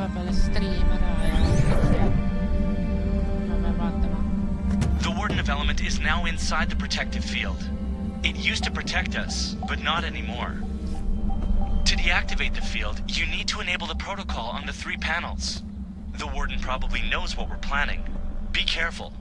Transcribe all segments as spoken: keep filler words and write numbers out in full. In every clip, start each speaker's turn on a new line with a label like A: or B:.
A: The Warden of Element is now inside the protective field. It used to protect us, but not anymore. To deactivate the field, you need to enable the protocol on the three panels. The Warden probably knows what we're planning. Be careful.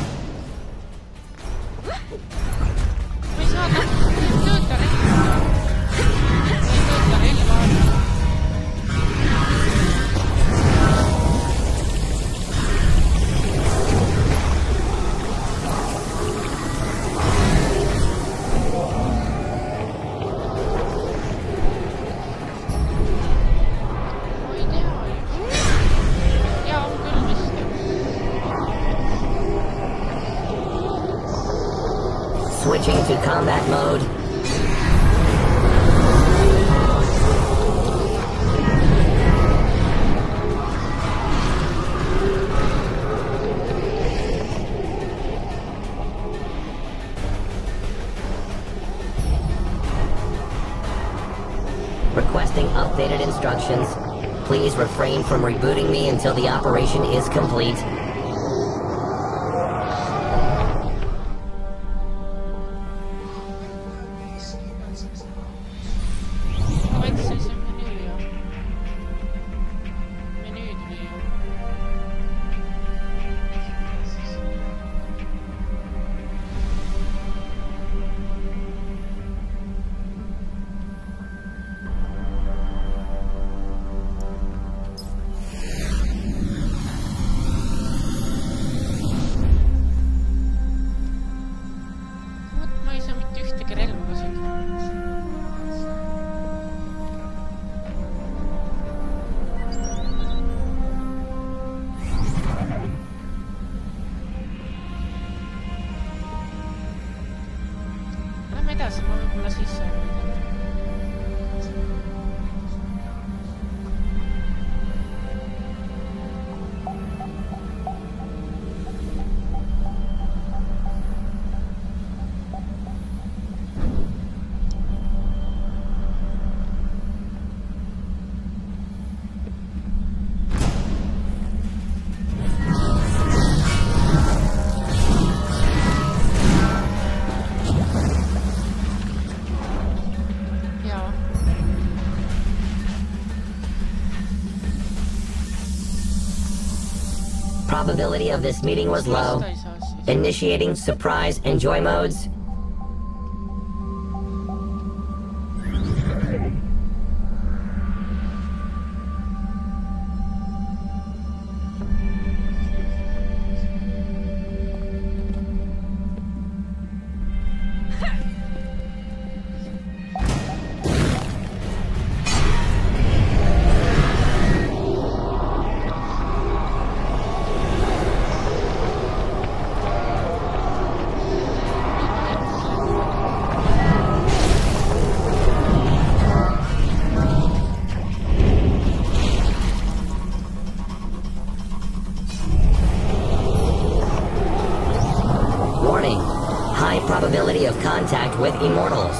B: Switching to combat mode. Requesting updated instructions. Please refrain from rebooting me until the operation is complete. Probability of this meeting was low. Initiating surprise enjoy modes. Probability of contact with immortals.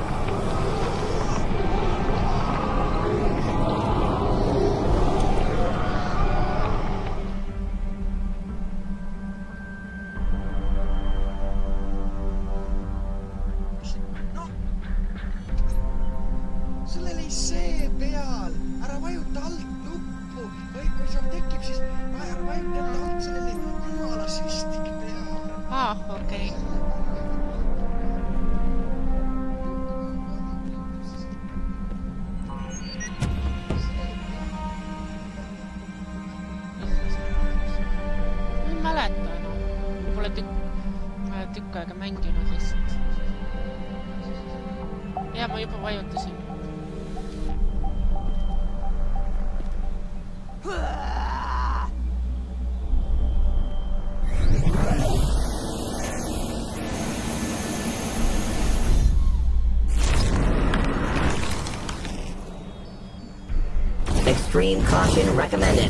C: Sellel ei see peal, ära vajuta alt nuppu või kui seal tekib, siis ära vajuta alt sellele jumala süstik peal.
D: Ah, okei okay. Tükk aega mänginud lihtsalt. Ja ma juba vajutasin.
B: Extreme caution recommended.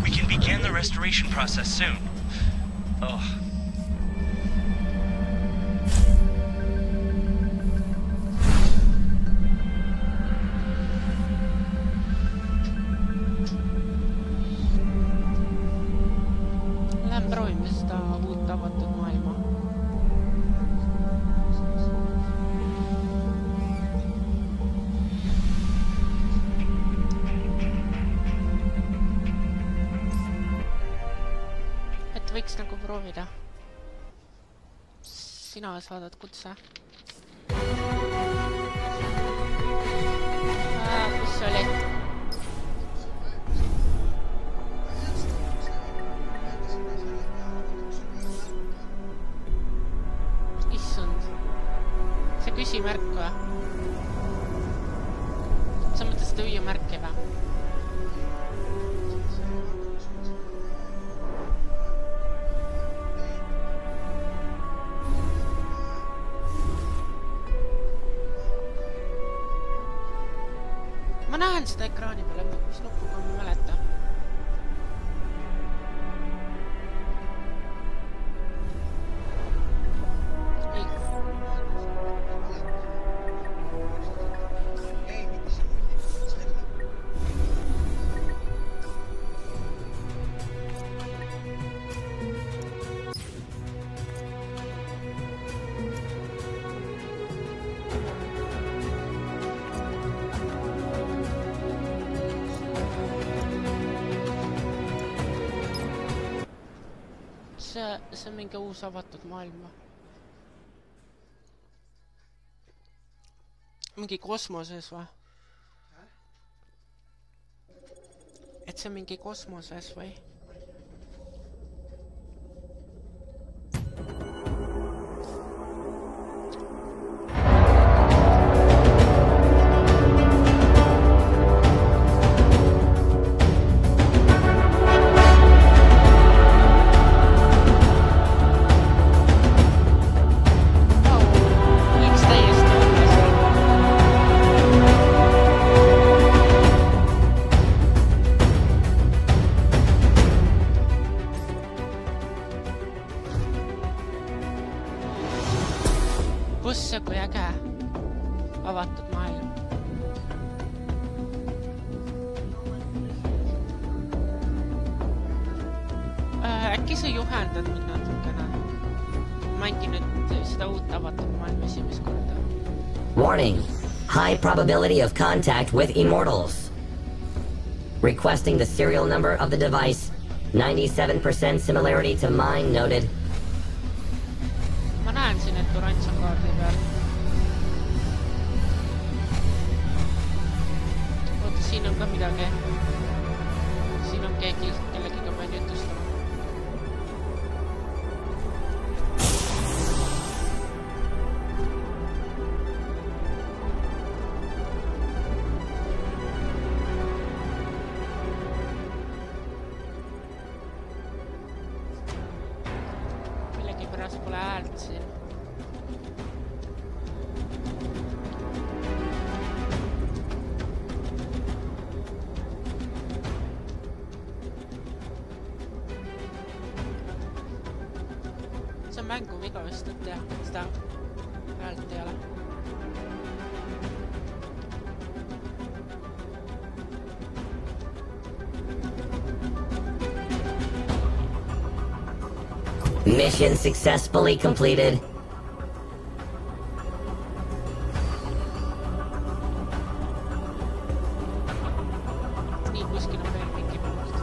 A: We can begin the restoration process soon. Oh.
D: Lähme proovime seda uut avatud maailma. Et võiks nagu proovida. Sina saadad kutse. Aa, kus oli? Küsimärk või? Sa mõtled seda hüüamärki või? Ma näen seda ekraani peale, mis nupuga ma mäleta. See, see on mingi uus avatud maailma. Mingi kosmoses või? Et see on mingi kosmoses või? Kus kui äge avatud maailm. Äh, äkki sa juhendad mind natukene? Mängin nüüd seda uut avatud maailm esimest korda.
B: Warning. High probability of contact with immortals. Requesting the serial number of the device. ninety-seven percent similarity to mine noted.
D: Ma näen siin, et oranž on kaardi peal. Oota, siin on ka midagi. Siin on keegi, kellegiga pean jutustama. Millegipärast pole häält siin. See on mängu viga vist, et teha seda häält ei ole.
B: Mission successfully completed.
D: Nii, kuskil on veel mingi punkt.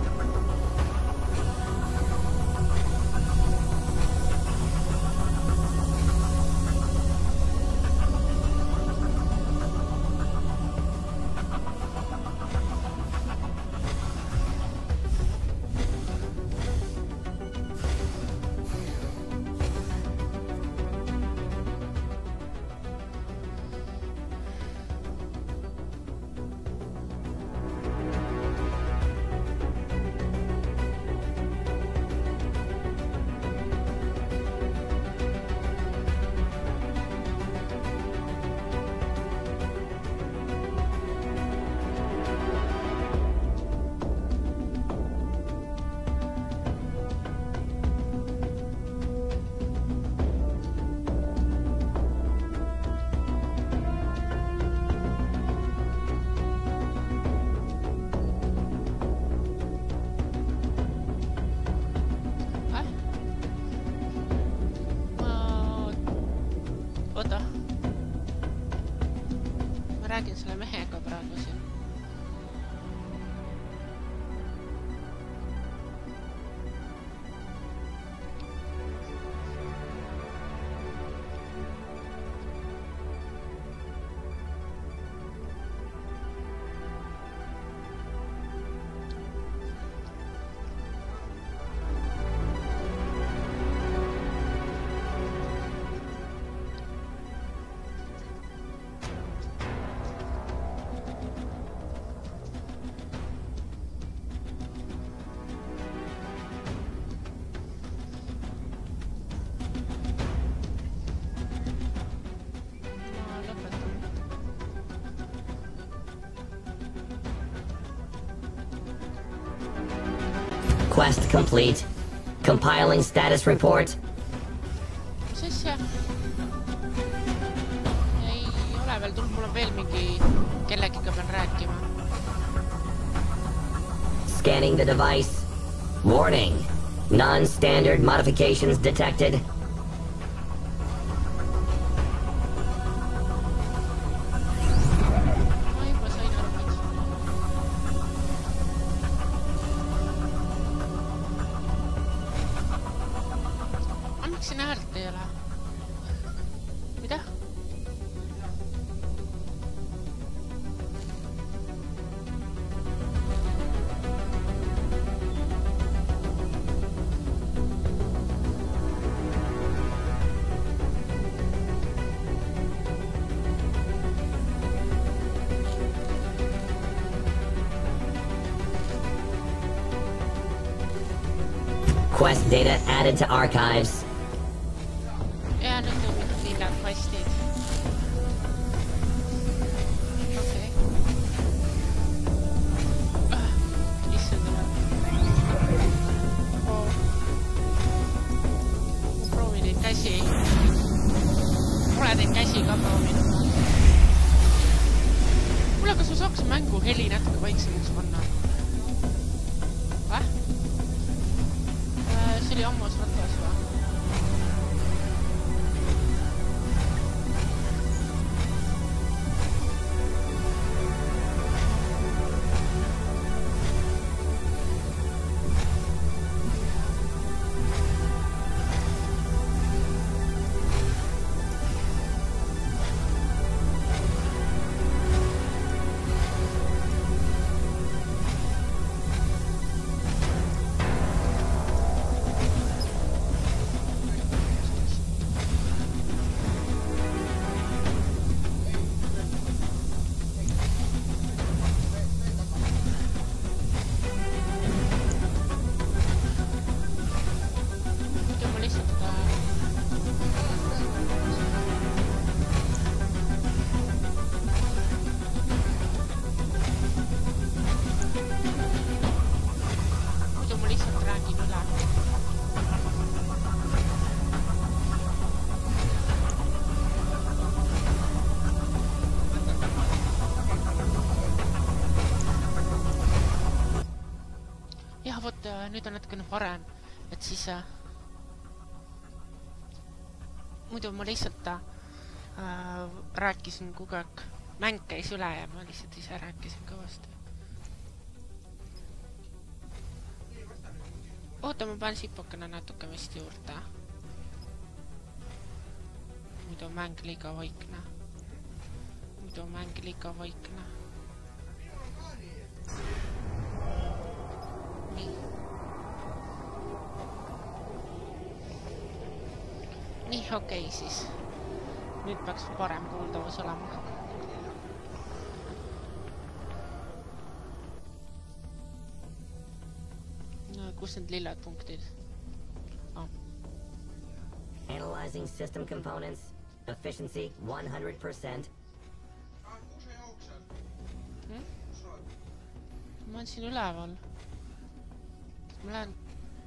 B: Quest complete. Compiling status report.
D: Mis asja? Ei ole veel tulnud, mul on veel mingi kellegiga pean rääkima.
B: Scanning the device. Warning. Non-standard modifications detected. Quest data added to archives.
D: Ja, nüüd on liiga questid. Okei. Issand üle. Ma proovin neid käsi. Pole neid käsi ka proovinud. Kuule, kas ma saaks mängu heli natuke vaiksemaks panna? Väh? See oli ammus ratas või? Nüüd on natukene parem, et siis äh, muidu ma lihtsalt äh, rääkisin kogu aeg, mäng käis üle ja ma lihtsalt ise rääkisin kõvasti. Oota, ma panen sipukene natuke vist juurde. Muidu on mäng liiga vaikne. Muidu on mäng liiga vaikne. Nii, okei okay, siis. Nüüd peaks parem kuuldavus olema. No, kus need lillad punktid? Oh.
B: Analyzing system components. Efficiency one hundred percent.
D: Hmm? Ma olen siin üleval. Ma lähen...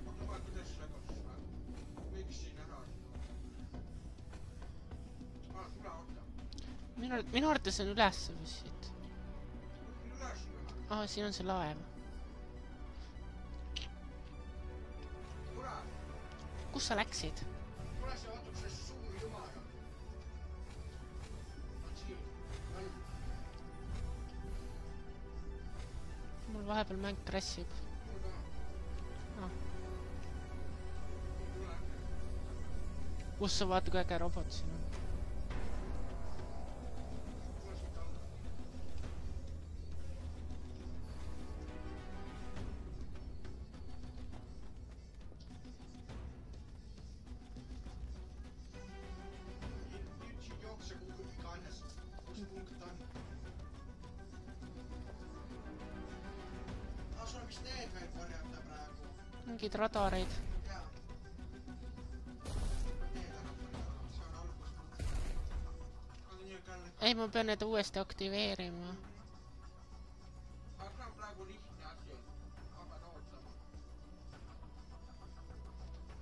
D: Minu, minu arvates on üles siit. Ah, siin on see laev. Kus sa läksid? Mul vahepeal mäng crashib. Ah. Kus sa vaata, kui äge robot siin on? Mingid radareid. Ei, ma pean need uuesti aktiveerima.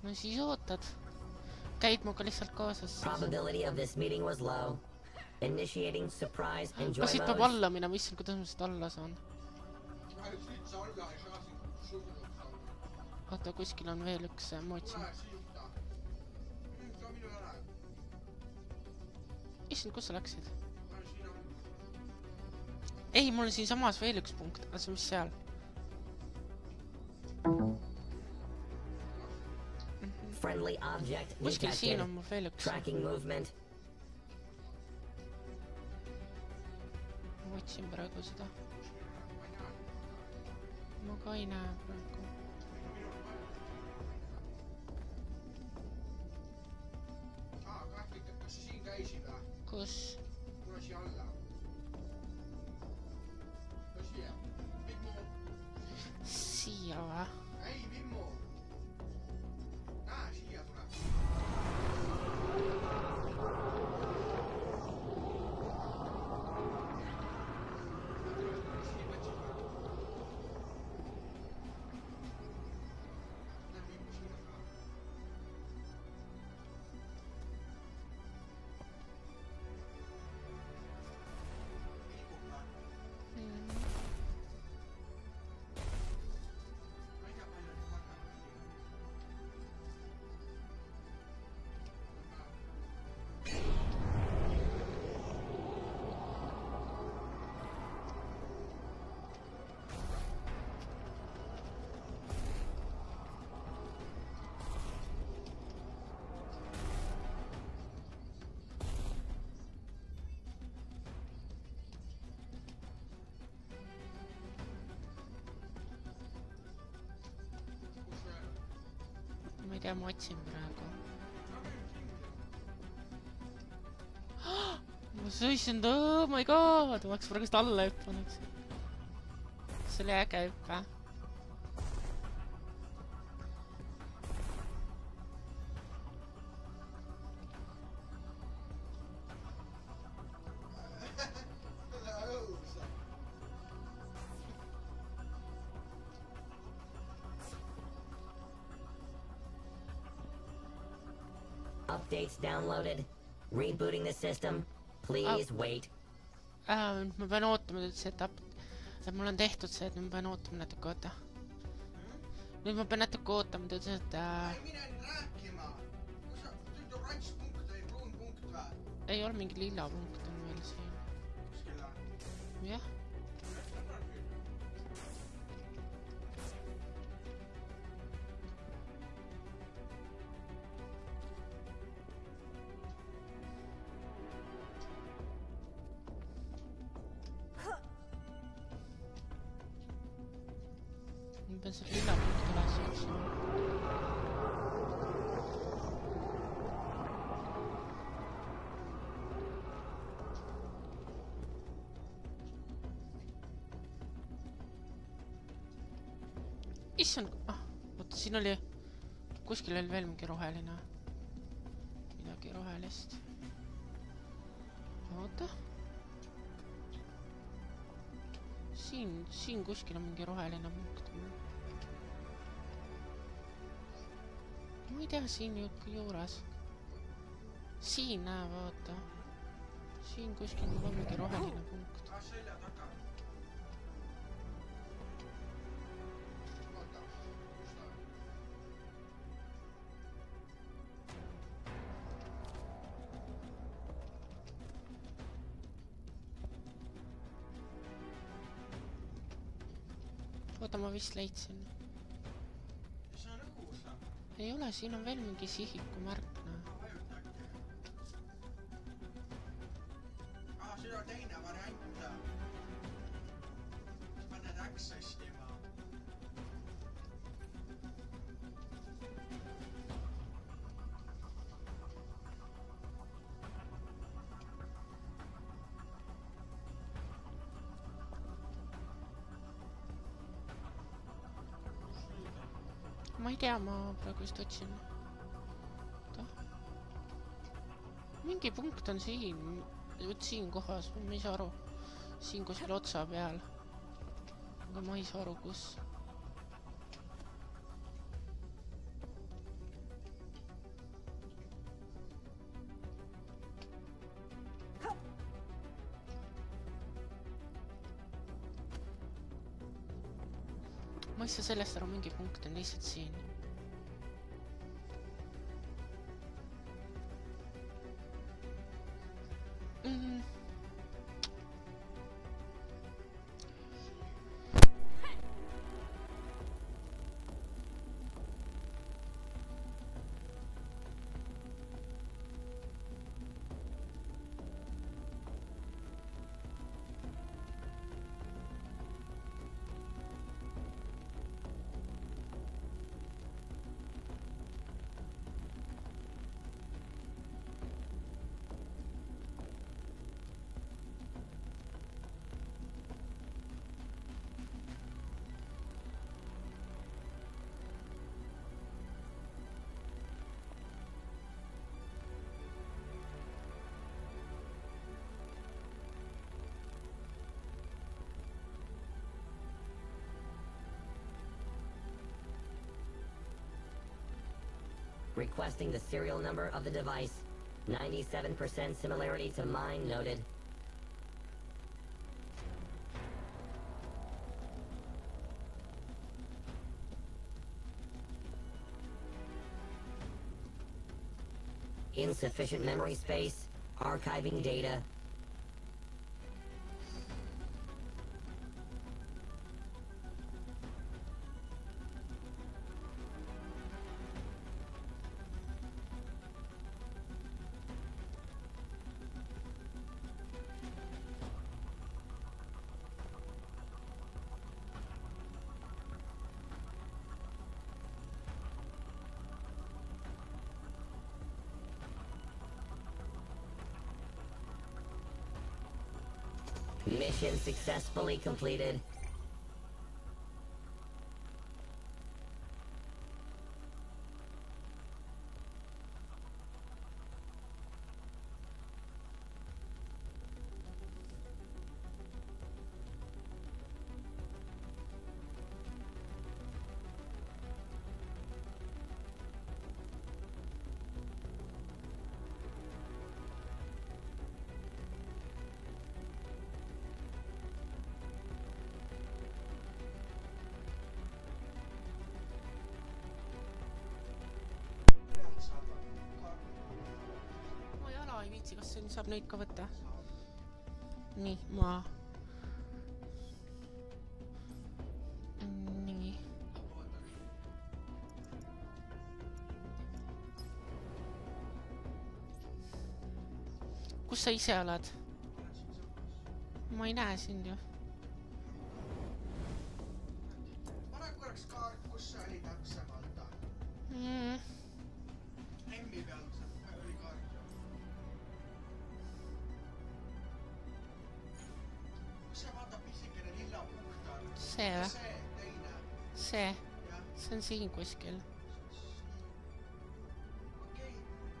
D: no siis ootad. Käid muga lihtsalt kaasas.
B: Probability of this meeting was low. Initiating surprise enjoy
D: Kas siit peab
B: mode.
D: alla minema, issand, kuidas ma siit alla saan? Oota, kuskil on veel üks mootsi. Issand, kus sa läksid? Ei, mul on siin samas veel üks punkt. Aga mis seal?
B: Friendly object
D: Kuskil siin on
B: detected.
D: mul veel üks.
B: Tracking movement.
D: Ma otsin praegu seda. Ma ka ei näe praegu.
C: Kas sa siin käisid või?
D: Kus?
C: Tule siia alla. Tule siia. Vimmu.
D: Siia või?
C: Ei, Vimmu. Näe, siia tuleb. Siia võtsid või? Näe, Vimmu, siia tuleb.
D: Ma ei tea, ma otsin praegu. Ma sõisin, oh my god, ma oleks praegu alla hüppanud. See oli äge hüppe.
B: Updates downloaded. Rebooting the system. Please
D: Oh.
B: wait.
D: Äh, ma pean ootama, et see etapp, et mul on tehtud see, et ma pean ootama natuke, oota. Nüüd ma pean natuke ootama, ta ütles, et äh,
C: Ei mine nüüd rääkima. Kus sa, nüüd on rants punkt või pruun punkt või?
D: ei ole mingi lilla punkt on veel siin.
C: Kuskil on.
D: Jah. Ma pean selle lilla punkt üles otsima. Issand, ah, oota, siin oli, kuskil oli veel mingi roheline. Midagi rohelist. Oota. Siin, siin kuskil on mingi roheline punkt. Ma ei tea, siin ju juures. Siin näe, vaata. Siin kuskil on mingi roheline punkt.
C: Ah, selja taga. Oota, kus ta on?
D: Oota, ma vist leidsin.
C: See on õhus või?
D: Ei ole, siin on veel mingi sihiku märk, näe.
C: Vajuta äkki. Ah, see on teine variant. Sa paned access'ima.
D: Ma ei tea, ma praegu vist otsin. Oota. Mingi punkt on siin, võt siin kohas, ma ei saa aru. Siin kuskil otsa peal. Aga ma ei saa aru, kus. ma ei saa sellest aru, mingi punkt on lihtsalt siin. Mm.
B: Requesting the serial number of the device. ninety-seven percent similarity to mine noted. Insufficient memory space. Archiving data. Mission successfully completed.
D: Kas siin saab neid ka võtta? Nii, ma... Nii. Kus sa ise oled? Ma ei näe sind ju.
C: Pane korraks kaart, kus sa oli täpsemalt.
D: Mm.
C: Emmi peal oli kaart. See vaata pisikene lilla punkt on.
D: See või?
C: See, teine.
D: See? See on siin kuskil.
C: Okei.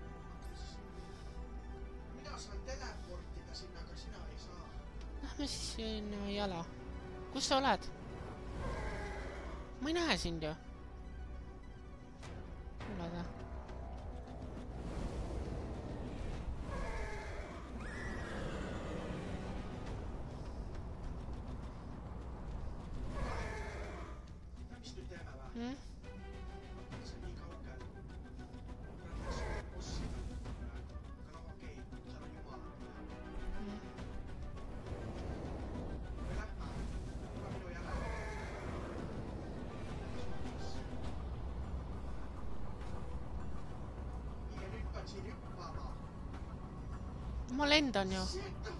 C: Mina saan teleportida sinna, aga sina ei saa.
D: Lähme siis sinna jala. Kus sa oled? Ma ei näe sind ju. Oled või? Hmm?
C: See on nii kaugel. Praegu see bossida. Aga no okei, seal on jumala.
D: Hmm.
C: Me lähme. Tule minu jäle. Nii, ja nüüd pean siin hüppama.
D: Ma lendan ju.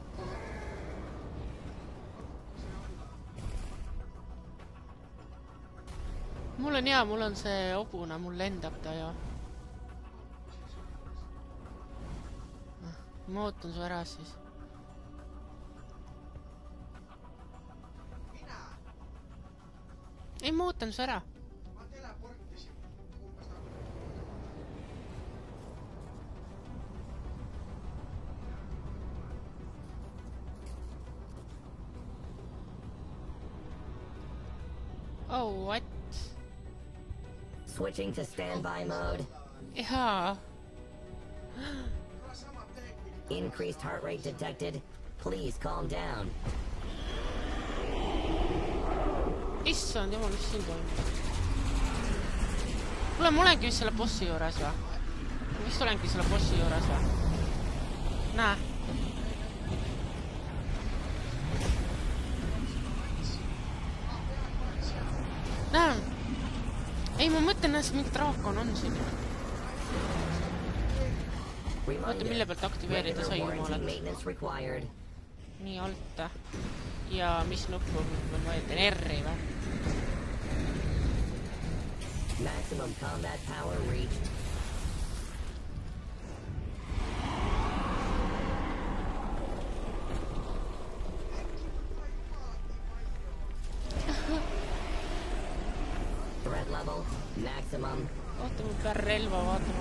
D: Mul on hea, mul on see obune, mul lendab ta ja. Ma ootan su ära siis.
C: Mine!
D: Ei, ma ootan su ära.
C: Ma teleportisin. Umbes nagu.
D: Oh, what?
B: Switching to standby mode.
D: Jaa.
B: Increased heart rate detected. Please calm down.
D: issand jumal, mis siin toimub? kuule, ma olengi vist selle bossi juures või? Ma vist olengi selle bossi juures või? Näe. Näe. Ei, ma mõtlen, et mingi draakon on siin. Oota, mille pealt aktiveerida sai jumalat? Nii alt. Ja mis nuppu ma vajutan? R-i või?
B: Maximum combat power reached. Threat level maximum.
D: Oota, ma pean relva vaatama.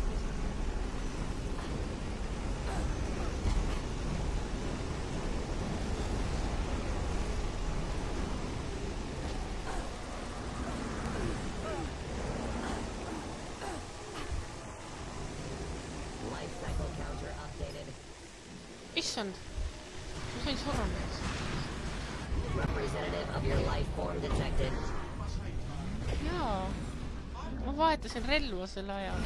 D: Issand, ma sain surranud.
B: Representative of your life form detected.
D: Jaa, ma vahetasin relva selle ajal.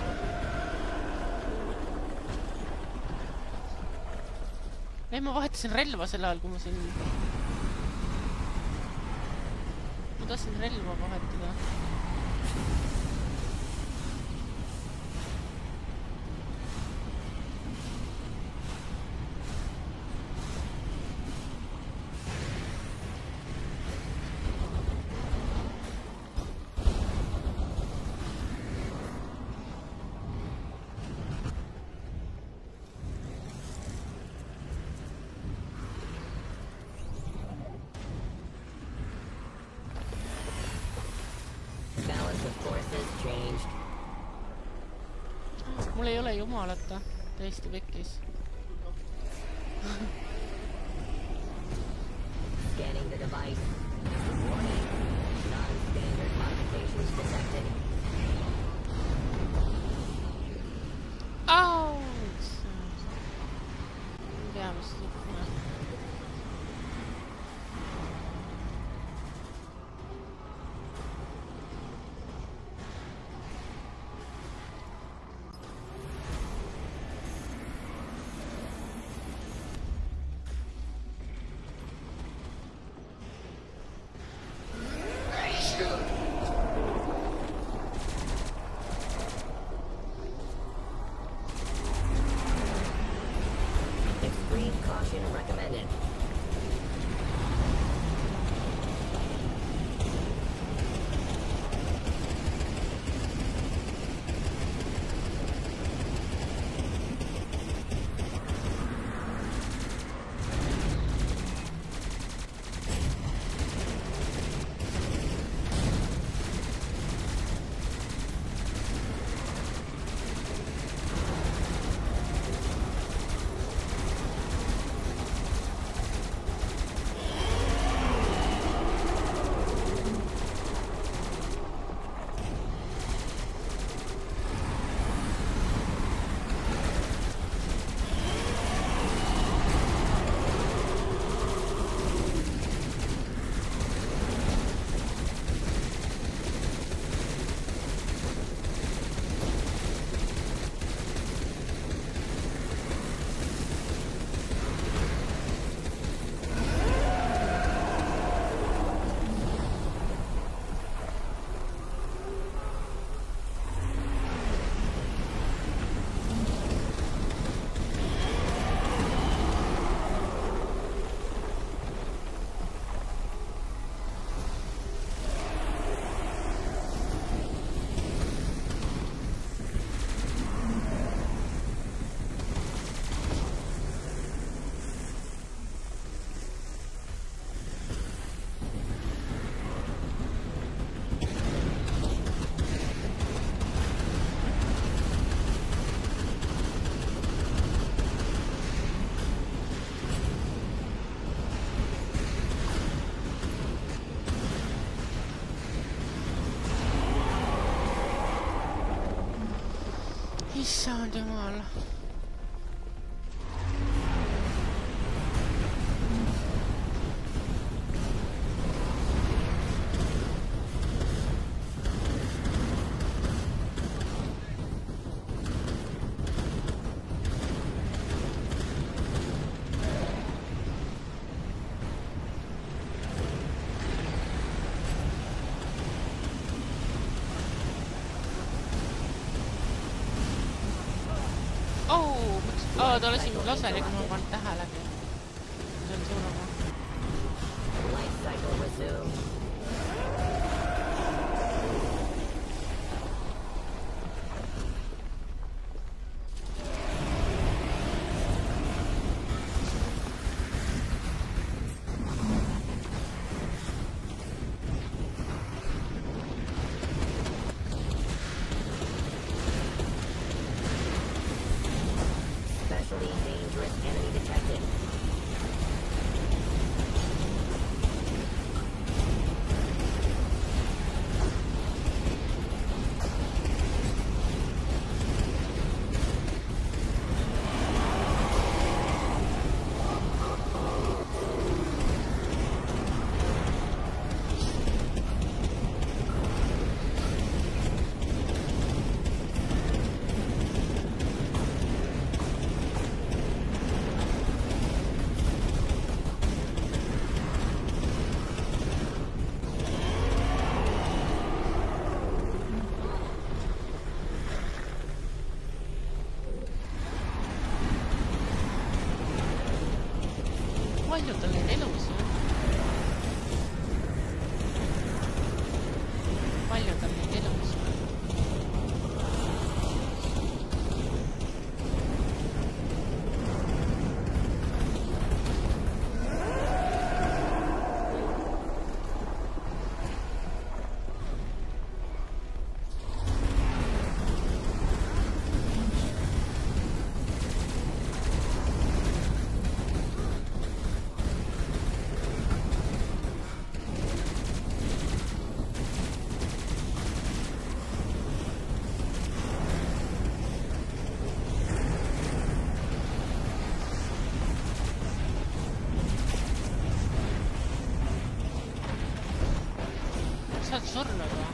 D: Ei, ma vahetasin relva selle ajal, kui ma siin... Ma tahtsin relva vahetada. Mul ei ole jumalata, täiesti pekkis.
B: Scanning the device. Warning. Non-standard modifications detected.
D: Au! Peame siis lõpuna.
B: Recommended.
D: Issand jumal. Oh, tuolla sinulla sai, kun mä oon pannut tähän läpi. Se on seuraava.
B: Life cycle resumed. Especially dangerous enemy detected.
D: Palju tal neid elusid on? Palju tal neid elusid on? Sa oled surnud või?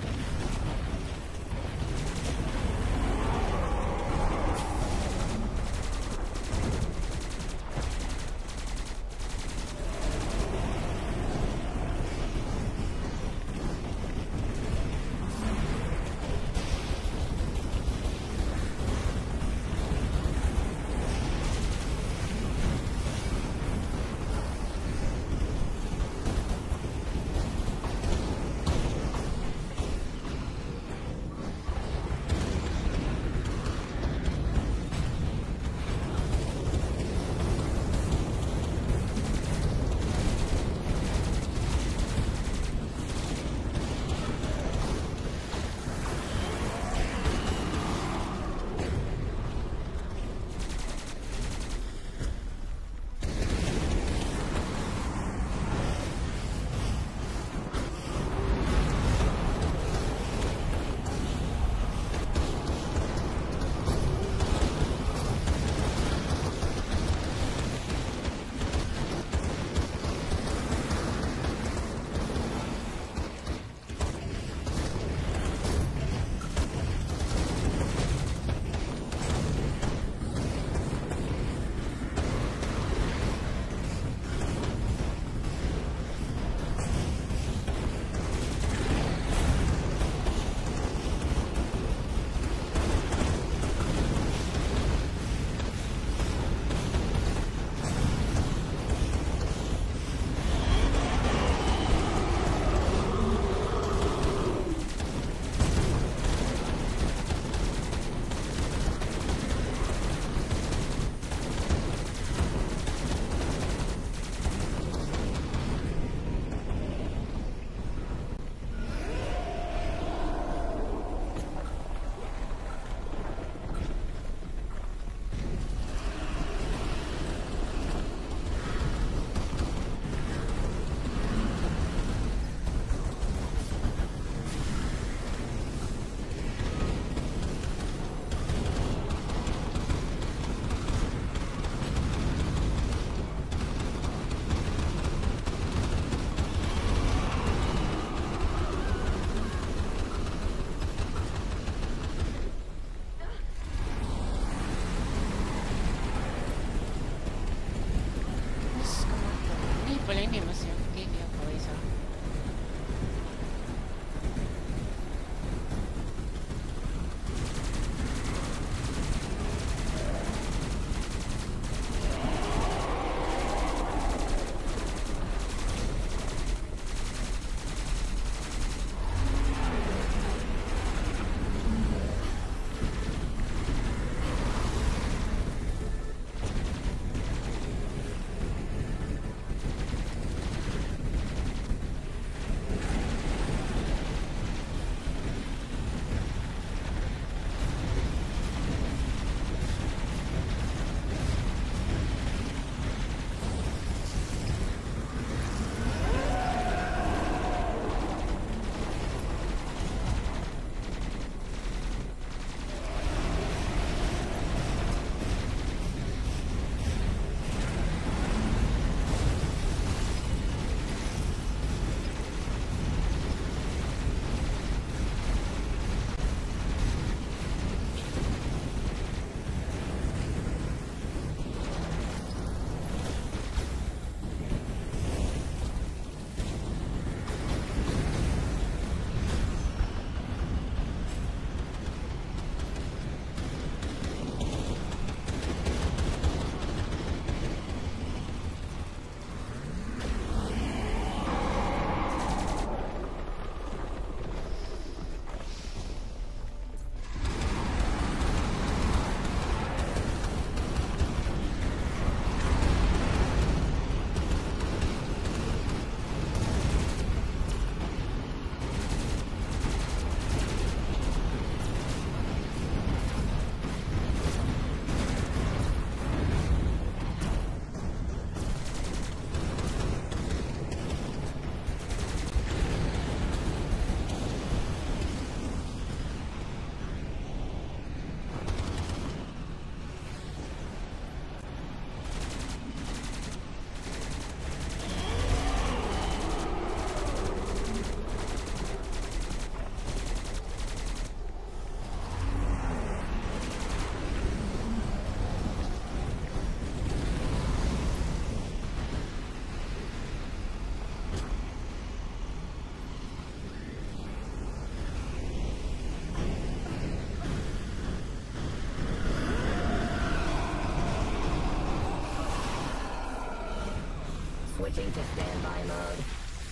B: Switching to standby mode.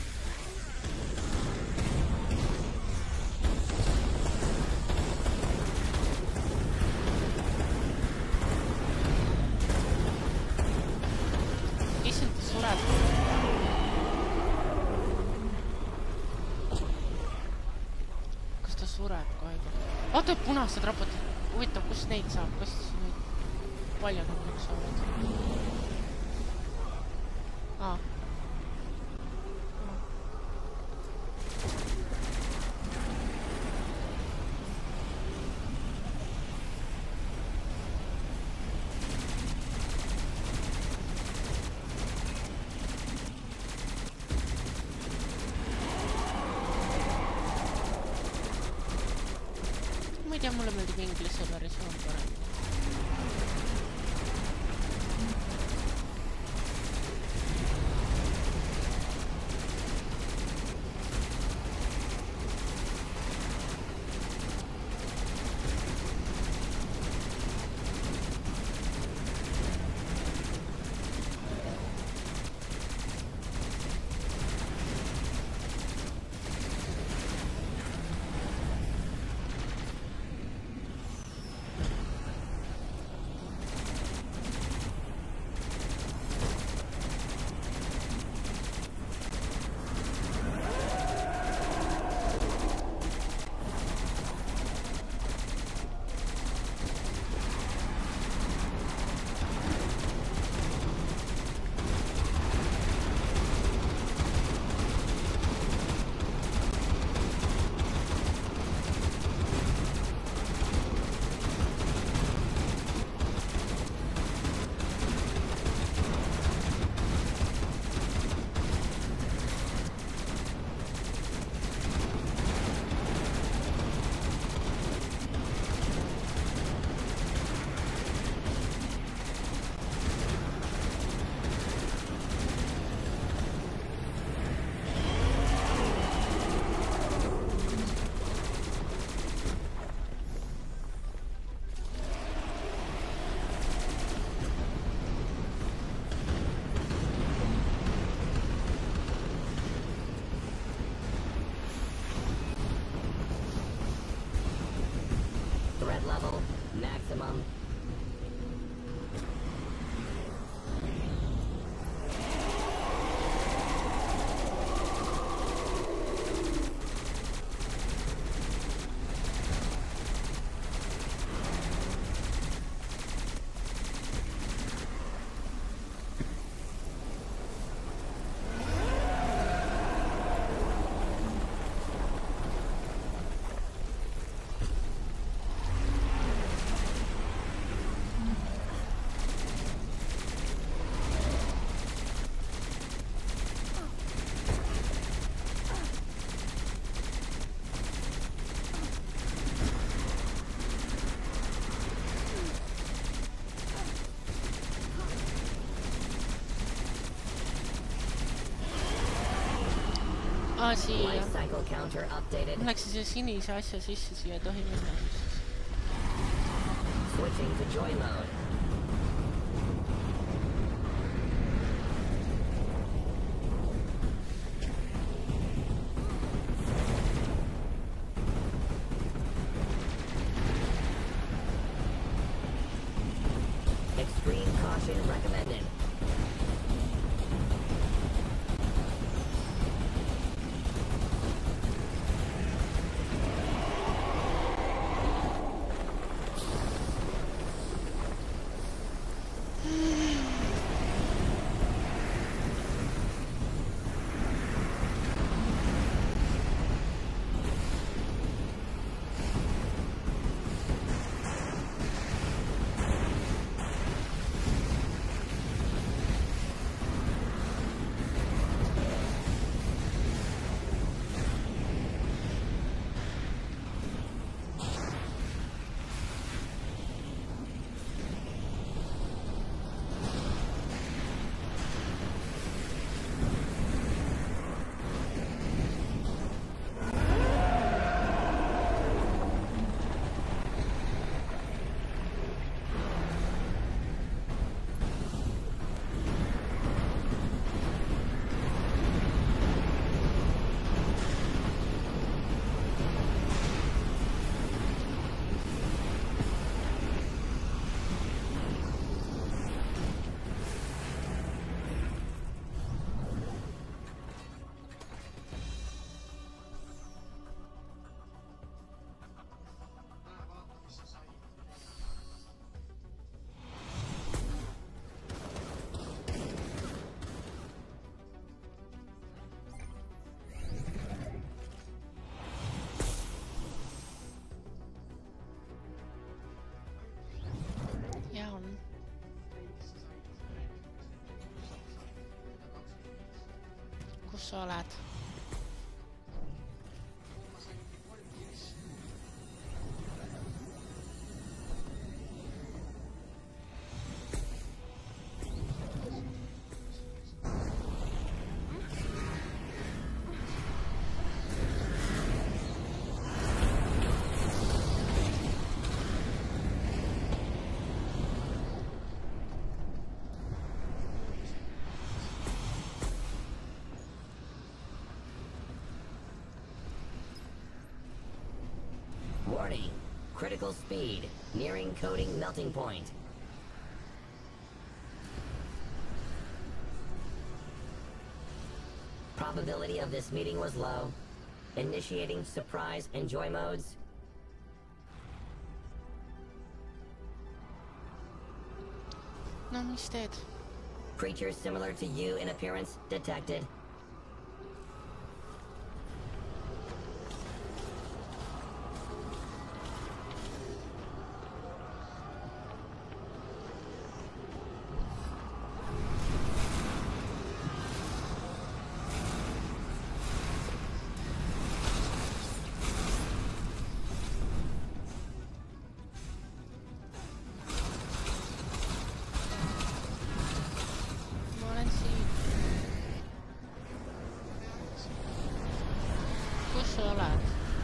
D: issand, ta sureb. Kas ta sureb kohe? Vaata, et punased raportid. Huvitav, kus neid saab? Kas neid palju nad nüüd saavad? Aa. Ma ei tea, mulle meeldib inglise versioon parem.
B: Threat level maximum.
D: Aa, siia.
B: Life cycle counter updated.
D: Ma läksin siia sinise asja sisse, siia ei tohi minna.
B: Switching to joy mode. Extreme caution recommended.
D: sa oled?
C: Ma sain mingi kolm kirssi.
B: Warning. Critical speed. Nearing coding melting point. Probability of this meeting was low. Initiating surprise and joy modes.
D: No mis teed?
B: Creatures similar to you in appearance detected.
D: Ma olen siin. Kus sa oled?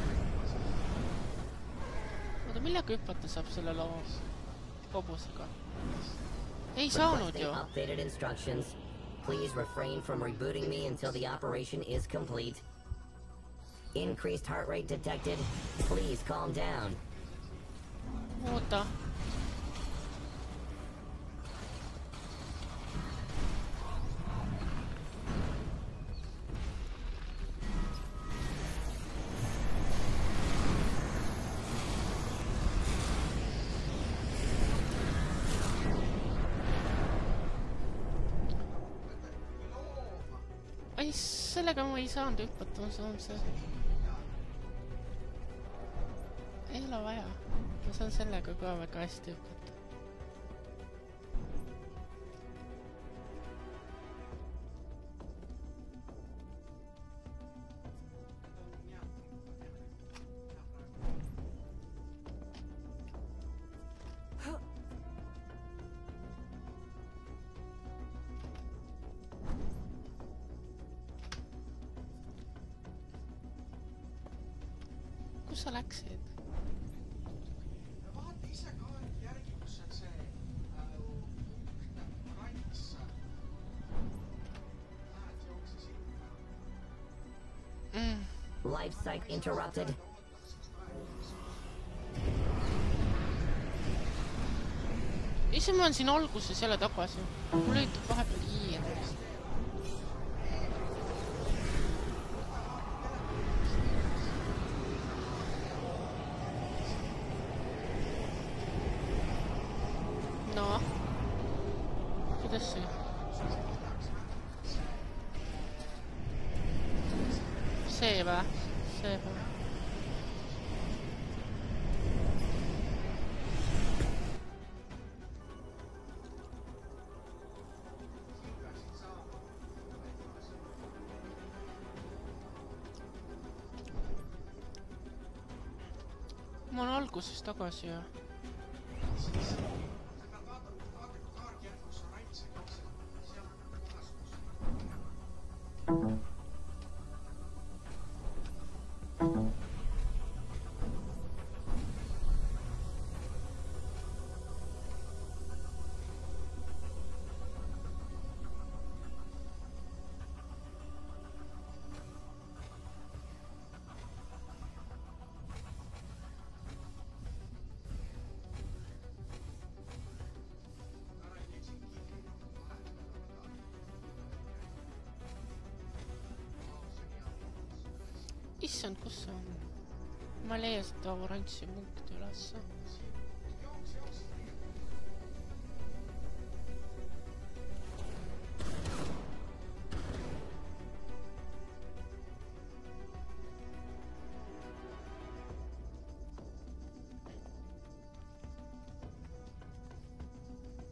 D: Oota, millega hüpata saab selle loo hobusega? Ei saanud
B: Requesting
D: ju.
B: updated instructions. Please refrain from rebooting me until the operation is complete. Increased heart rate detected. Please calm down.
D: Oota. Ei, sellega ma ei saanud hüpata, see on see. Ei ole vaja. Ma saan sellega ka väga hästi hüpata. Kus sa läksid?
C: Vaata ise kaardi järgi, kus on see rants. Lähed jookse sinna.
D: Mm.
B: Life cycle interrupted.
D: Ise ma olen siin alguses jälle tagasi. Mul ütleb vahepeal hiirest. No. Kuidas see? See või? See või? Ma olen alguses tagasi ju. Issand, kus see on? Ma ei leia seda oranži punkti ülesse.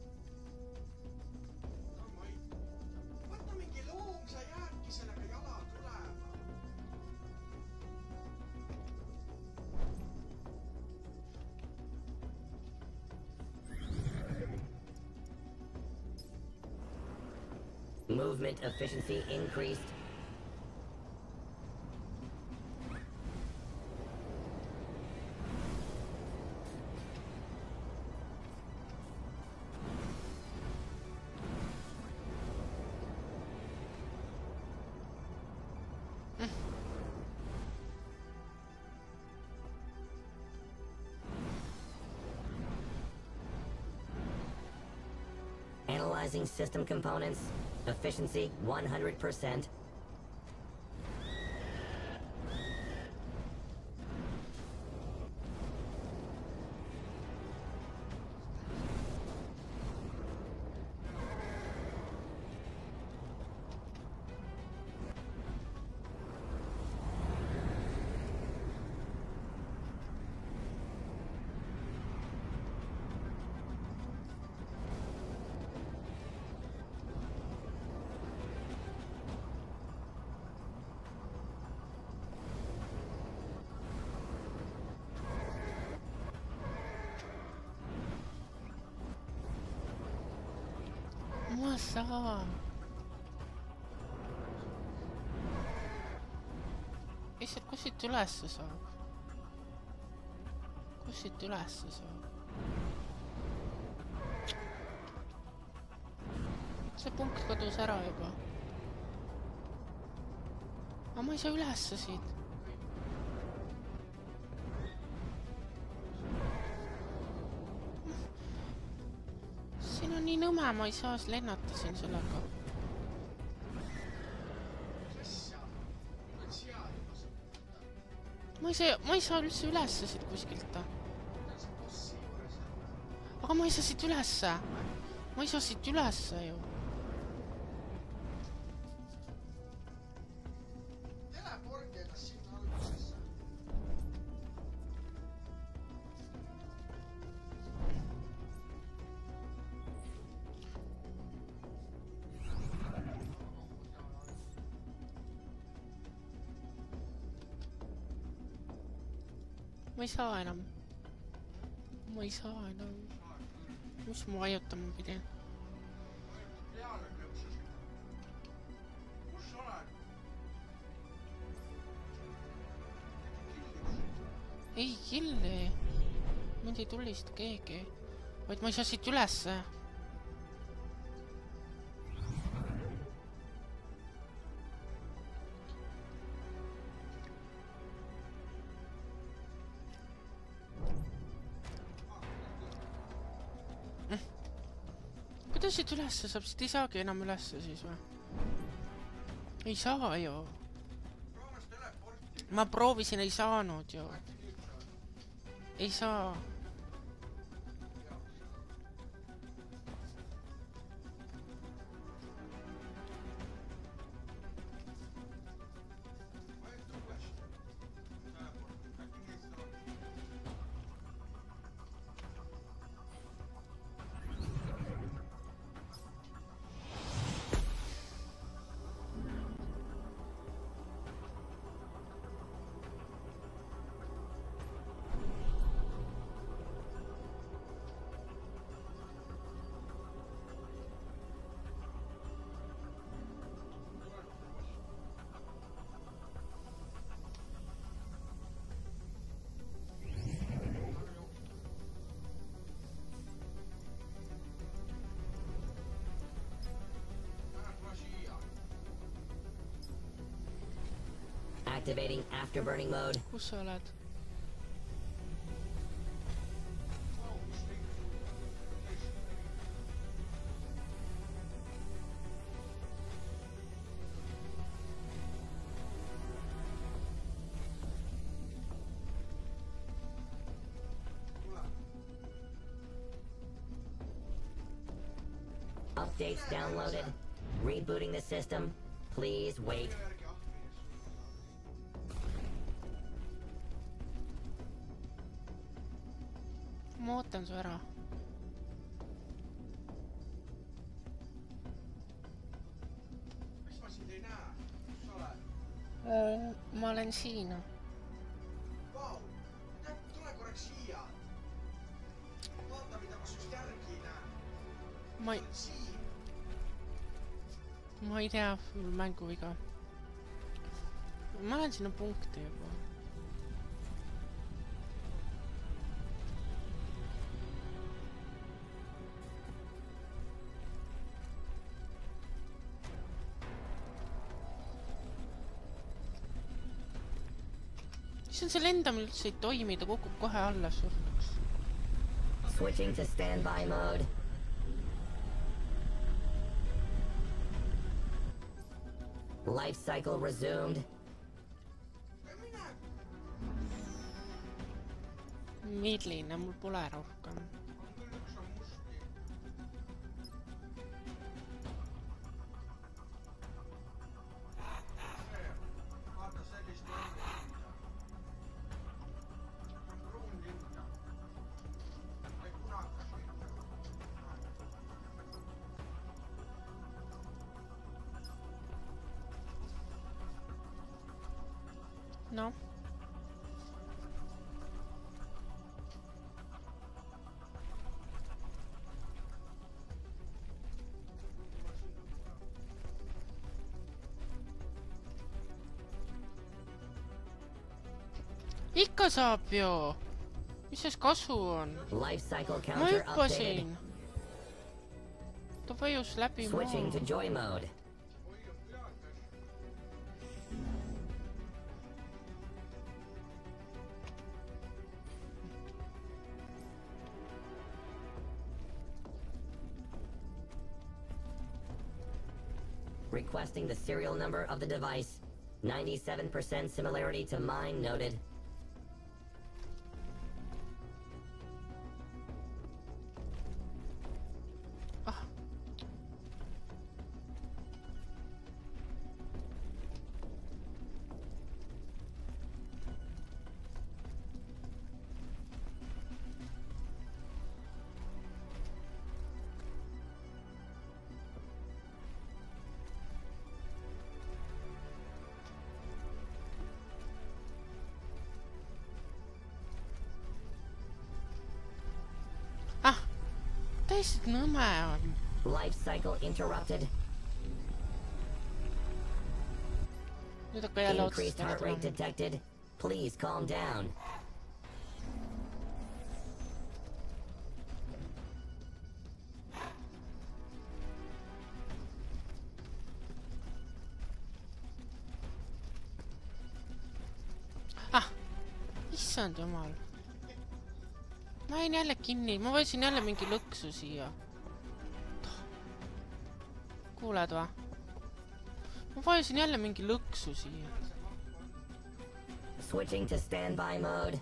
C: Võta mingi loom, sa jäädki sellega jalad
B: Movement efficiency increased. Analyzing system components. Efficiency one hundred percent.
D: Ma saa. issand, kus siit ülesse saab? Kus siit ülesse saab? See punkt kadus ära juba. Aga ma ei saa ülesse siit. Siin on nii nõme, ma ei saa lennata siin sellega. Ma ei saa, ma ei saa üldse ülesse siit kuskilt. Aga ma ei saa siit ülesse. Ma ei saa siit ülesse ju.
C: Teleporti ennast sinna algusesse.
D: Ma ei saa enam. Ma ei saa enam. Mis ma vajutama pidin?
C: Peale klõpsus. Kus sa oled?
D: Ei killi. Mind ei tulista keegi. Vaid ma ei saa siit ülesse. Kuidas siit ülesse saab? Siit ei saagi enam ülesse siis või? Ei saa ju.
C: Proovis teleporti.
D: Ma proovisin, ei saanud ju. Ei saa.
B: Activating afterburning mode.
D: Kus sa oled?
B: Updates downloaded. Rebooting the system. Please wait.
D: Ma ootan su ära.
C: Miks ma sind ei näe? Kus sa oled?
D: Ma olen siin.
C: Vau! Tule korraks siia! Vaata, mida ma sust järgi näen.
D: Ma ei...
C: Siin!
D: ma ei tea, mängu viga. Ma olen sinna punkti juba. See on see lendamine üldse ei toimi, ta kukub kohe alla surnuks.
B: Switching to standby mode. Life cycle resumed.
D: Milline, mul pole rohkem. No. Ikka saab ju. Mis sest kasu on? Ma hüppasin. Ta vajus läbi maa.
B: Switching to joy mode. Requesting the serial number of the device. ninety-seven percent similarity to mine noted.
D: Ah. Täiesti nõme on.
B: Life cycle interrupted.
D: Nüüd hakka jälle
B: Increased heart rate detected. Please calm down.
D: Ah, issand jumal. Ma jäin jälle kinni, ma võisin jälle mingi lõksu siia. Kuuled va? Ma võisin jälle mingi lõksu siia.
B: Switching to standby mode.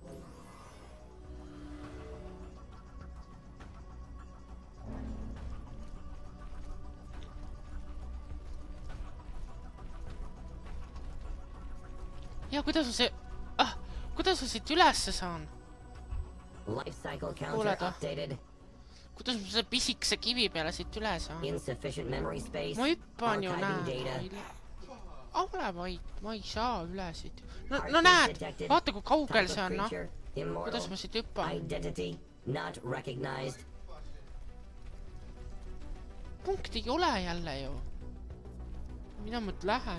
D: Ja kuidas ma see... Ah, kuidas ma siit ülesse saan?
B: Life cycle counter updated.
D: Kuidas ma see pisikse kivi peale siit üle saan?
B: Insufficient memory space.
D: Ma hüppan ju näed. Ole vaid, ma ei saa üle siit. No, no näed, vaata kui kaugel see on, noh. Kuidas ma siit hüppan?
B: Identity not recognized.
D: Punkti ei ole jälle ju. Mida ma lähen?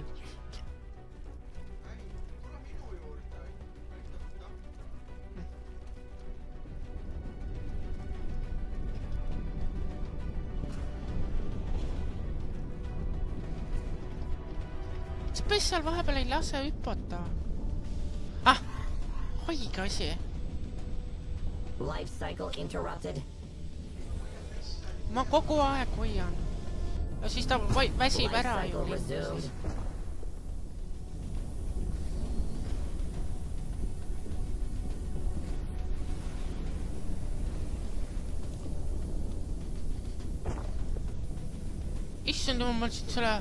D: Mis seal vahepeal ei lase hüpata? Ah, haige asi.
B: Life cycle interrupted.
D: Ma kogu aeg hoian. Ja siis ta väsib ära ju. Issand jumal, siit selle...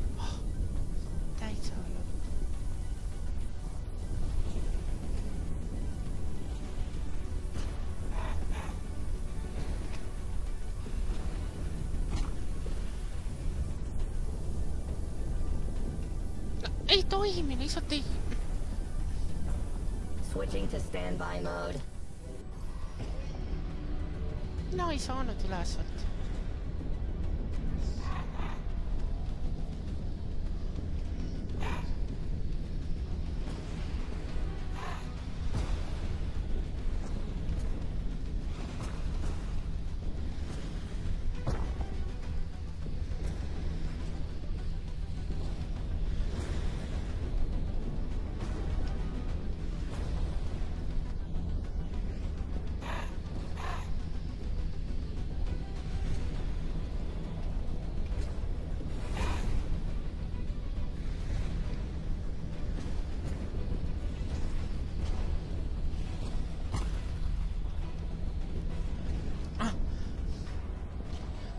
D: Ei toimi, lihtsalt ei...
B: Switching to standby mode.
D: Mina ei saanud üleselt.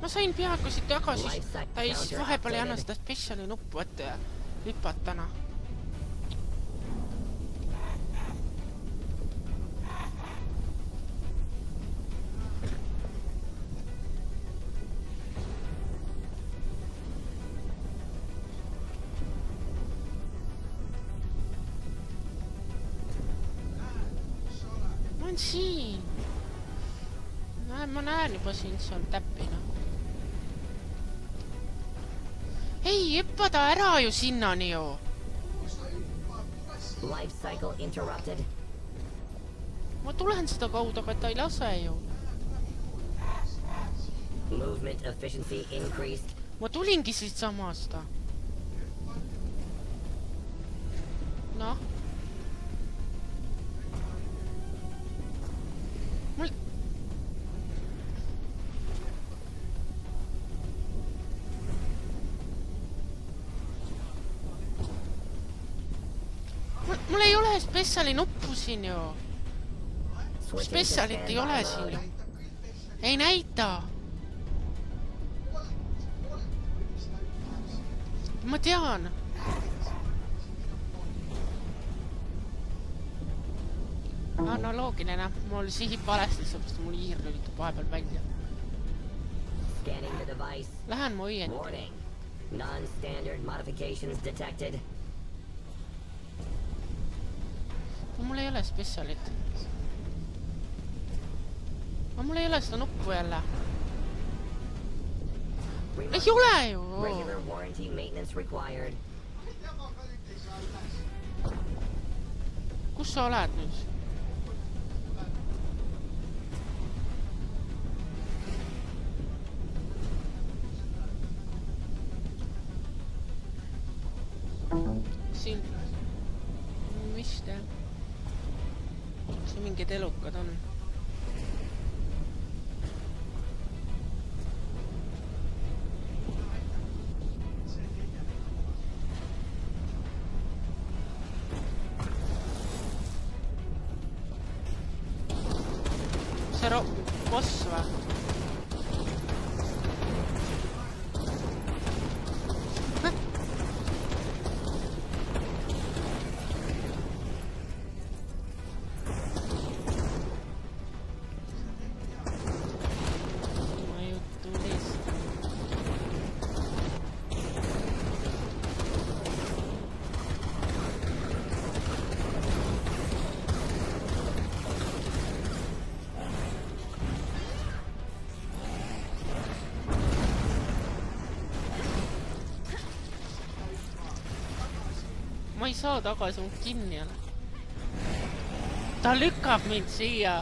D: ma sain peaaegu siit tagasi, ta ei siis vahepeal ei anna seda spetsiali nuppu ette ja lipatana. Ma olen siin. Ma näen juba sind seal täppina. Ei, hüppa ta ära ju sinnani ju.
B: Life cycle interrupted.
D: Ma tulen seda kaudu, aga ta ei lase ju.
B: Movement efficiency increased.
D: Ma tulingi siit samast. Noh. Mul... Mul, mul ei ole spetsiali nuppu siin ju. Spetsialit ei ole siin ju. Ei näita. Ma tean. Analoogiline, mul sihib valesti, sellepärast mul hiir lülitub vahepeal välja. Lähen ma õieti.
B: Non-standard modifications detected.
D: Mul ei ole spetsialit. Aga mul ei ole seda nuppu jälle. Ei ole ju!
B: Regular warranty maintenance required.
D: Kus sa oled nüüd? Siin... Mis te? Siin mingid elukad on. See ro... boss või? Ma ei saa tagasi, mul kinni jälle. Ta lükkab mind siia.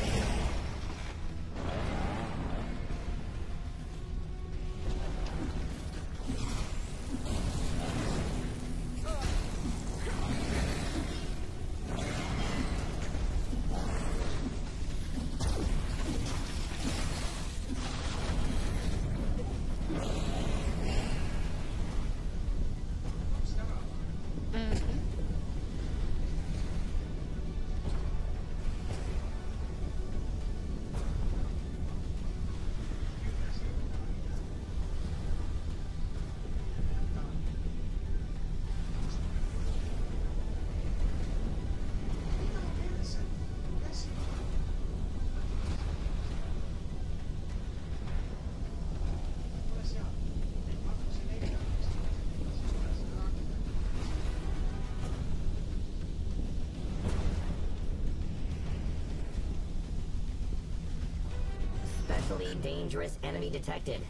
B: Dangerous enemy detected.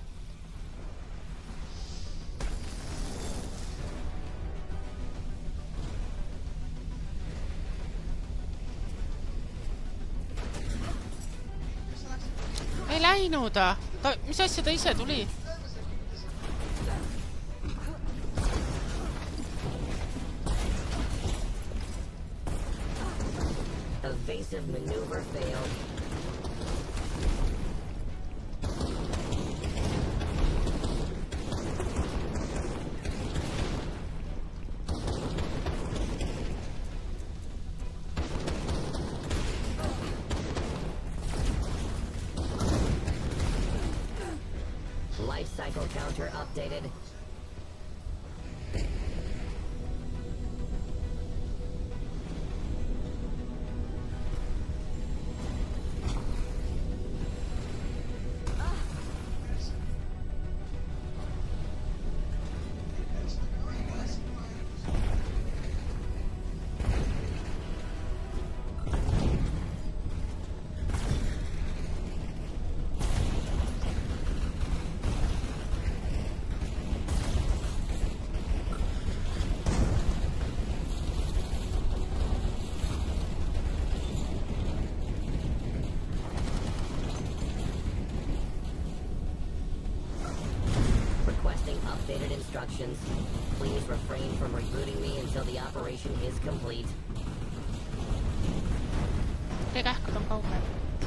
D: Ei läinud ta. Ta, mis asja ta ise tuli?
B: Evasive maneuver failed. Life cycle counter updated. Updated instructions. Please refrain from rebooting me until the operation is complete.
D: Tee kähkud on kaugel.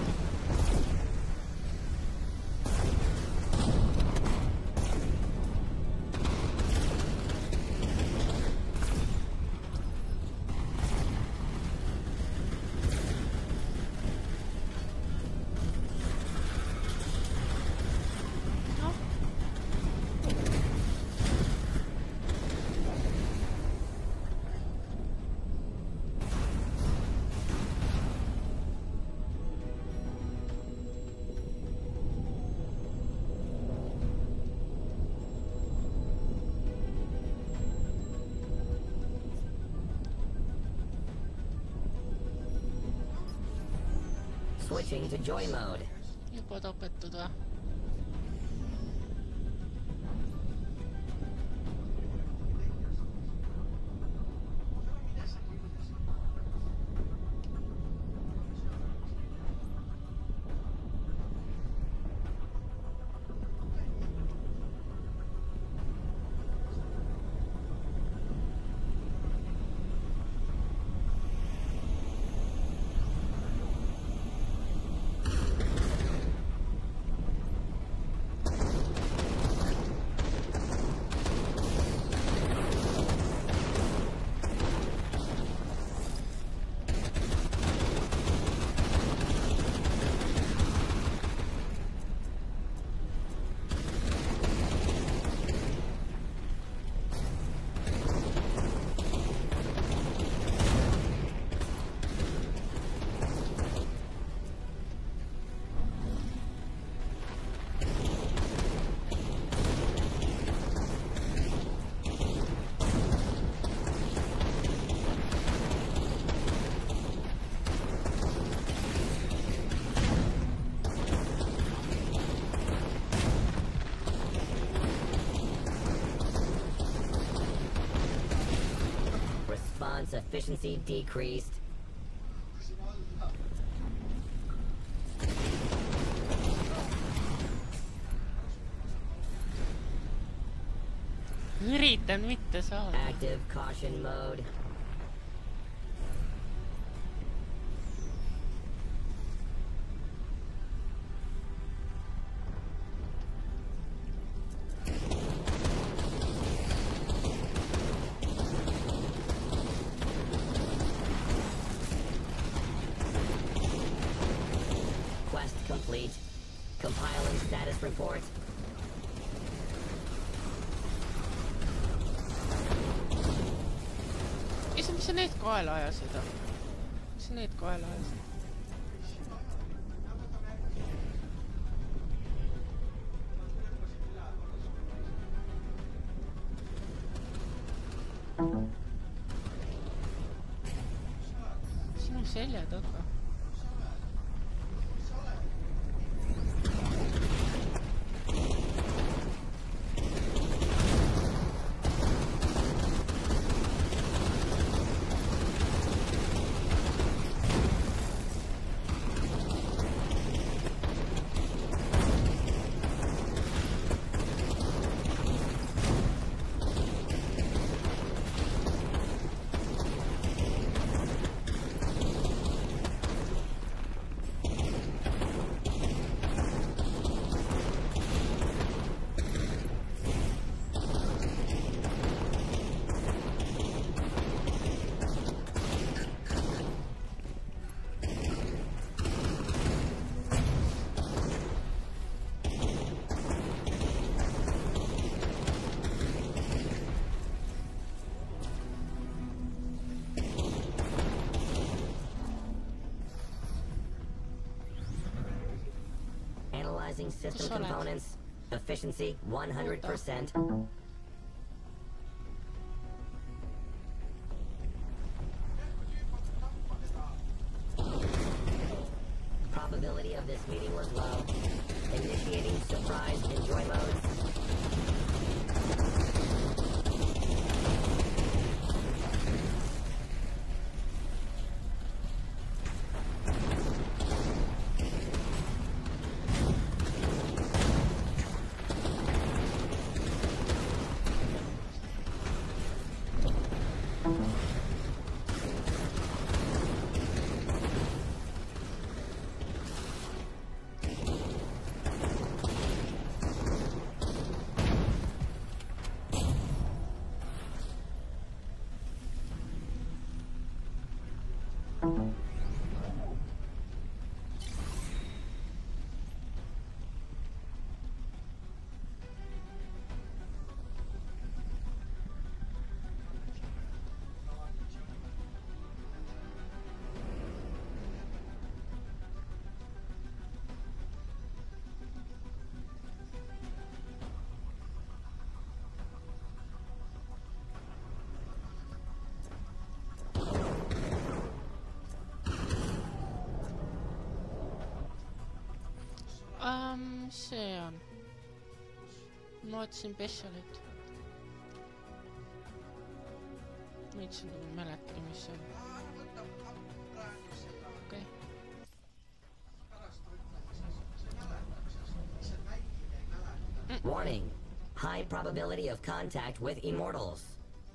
B: Switching to joy mode.
D: Juba tapetud või?
B: Efficiency decreased.
D: Üritan mitte saada.
B: Active caution mode. Complete. Compiling status report.
D: Issa, mis sa need kaela ajasid? Mis sa need kaela ajasid? Sinu selja taga.
B: Analyzing system
D: Kus sa oled?
B: components. Efficiency one hundred percent. Probability of this meeting was low. Initiating surprise enjoy mode.
D: Um, see on. Ma vaatasin Peshalit. Ma ütlesin, et ma mäletan, mis see on.
C: Aa, võtab praegu seda.
D: Okei.
C: Pärast võtame siis. See mäletab siis. Ise mängida ei mäleta.
B: Warning. High probability of contact with immortals.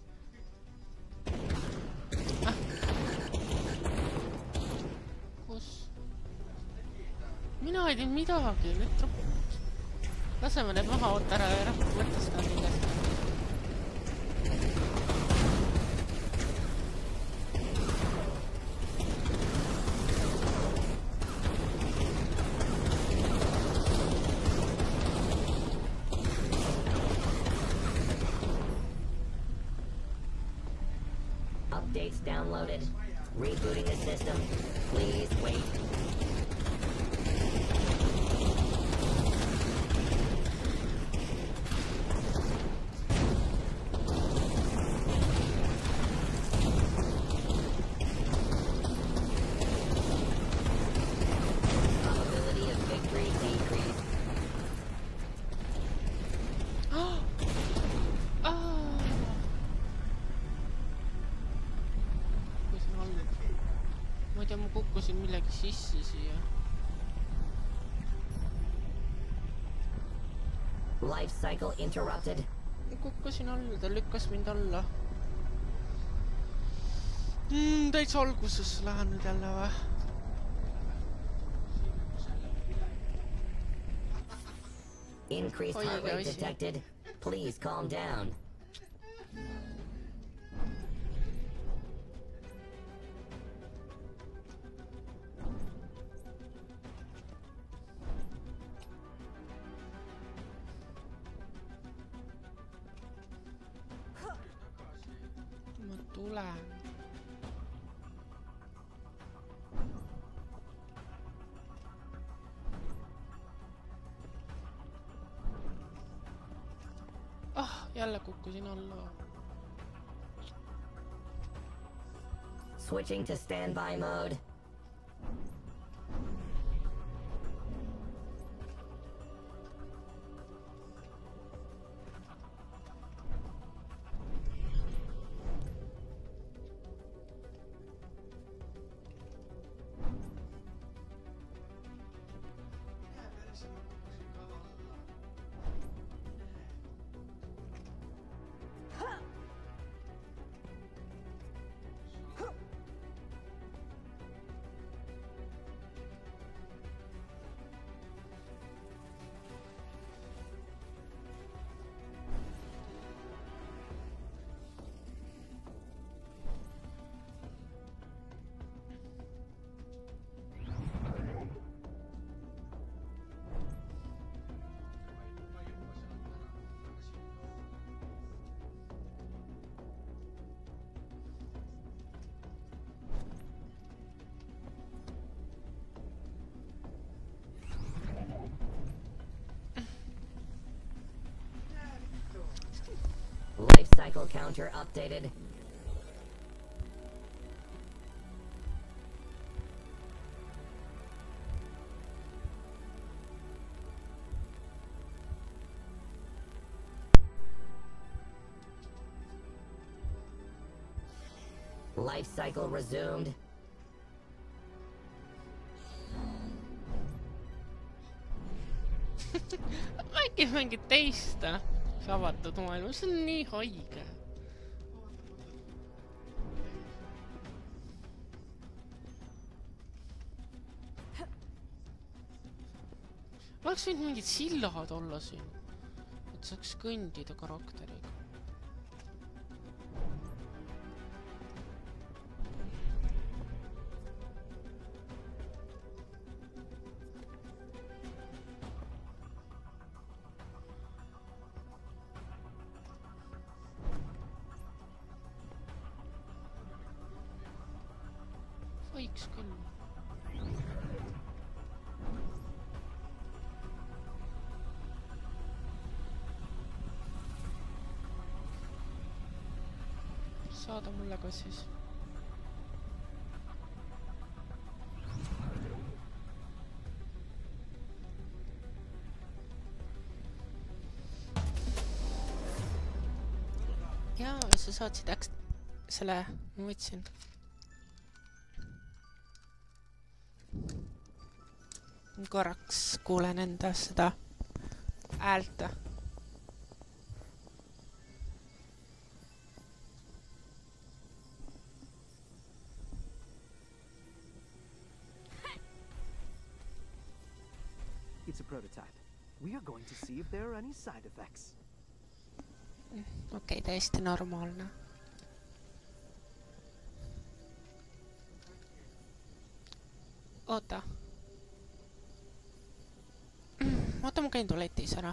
D: Kus? Mina ei teinud midagi, nüüd trupp. Laseme need maha oota ära ja rahvalt võtta seda millest.
B: Updates downloaded. Rebooting the system. Please wait. Probability of victory decreased.
D: Ah! Kukkusin alla. Ma ei tea, ma kukkusin millegi sisse siia.
B: Life cycle interrupted.
D: Kukkusin alla, ta lükkas mind alla. Mm, täitsa alguses lähen nüüd jälle või?
B: Increased
D: Oye,
B: heart rate
D: oye.
B: detected. Please calm down.
D: Ma tulen. Ah, jälle kukkusin alla.
B: Switching to standby mode.
C: Mine perse, ma kukkusin ka alla.
B: cycle counter updated. Life cycle resumed.
D: äkki mingit teist avatud maailma, see on nii haige. Oleks võinud mingid sillad olla siin, et saaks kõndida karakteriga. Võiks küll. Saada mulle ka siis. Jaa, sa saatsid äkki selle, ma võtsin. Korraks kuulen enda seda häält.
E: It's a prototype. We are going to see if there are any side effects.
D: Okei, okay, täiesti normaalne. Oota. Oota, ma käin tualetis ära.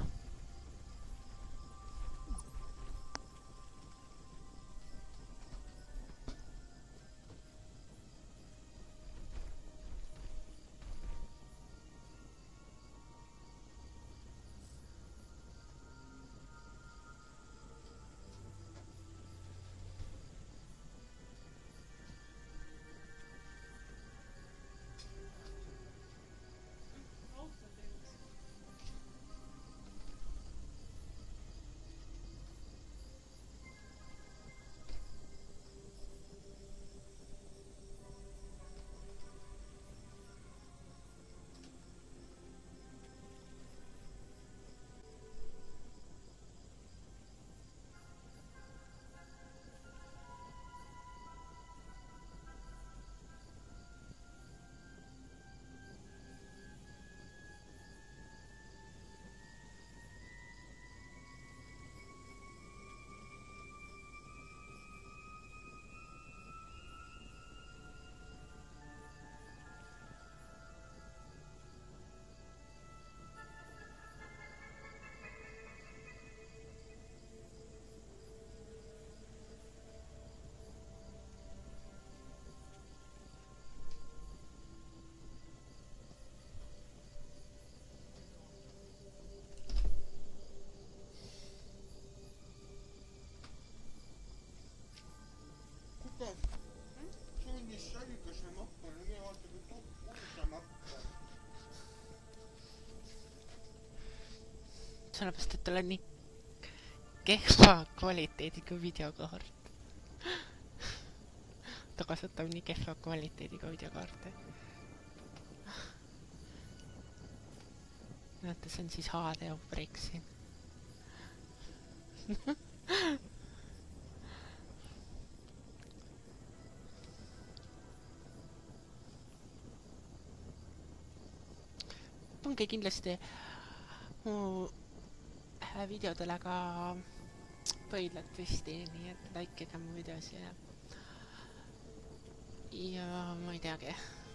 D: Sellepärast, et tal on nii kehva kvaliteediga videokaart. Ta kasutab nii kehva kvaliteediga videokaarte. Näete, see on siis H D oprik siin. Pange kindlasti mu videodele ka pöidlad püsti, nii et likeige mu videosi ja ja ma ei teagi.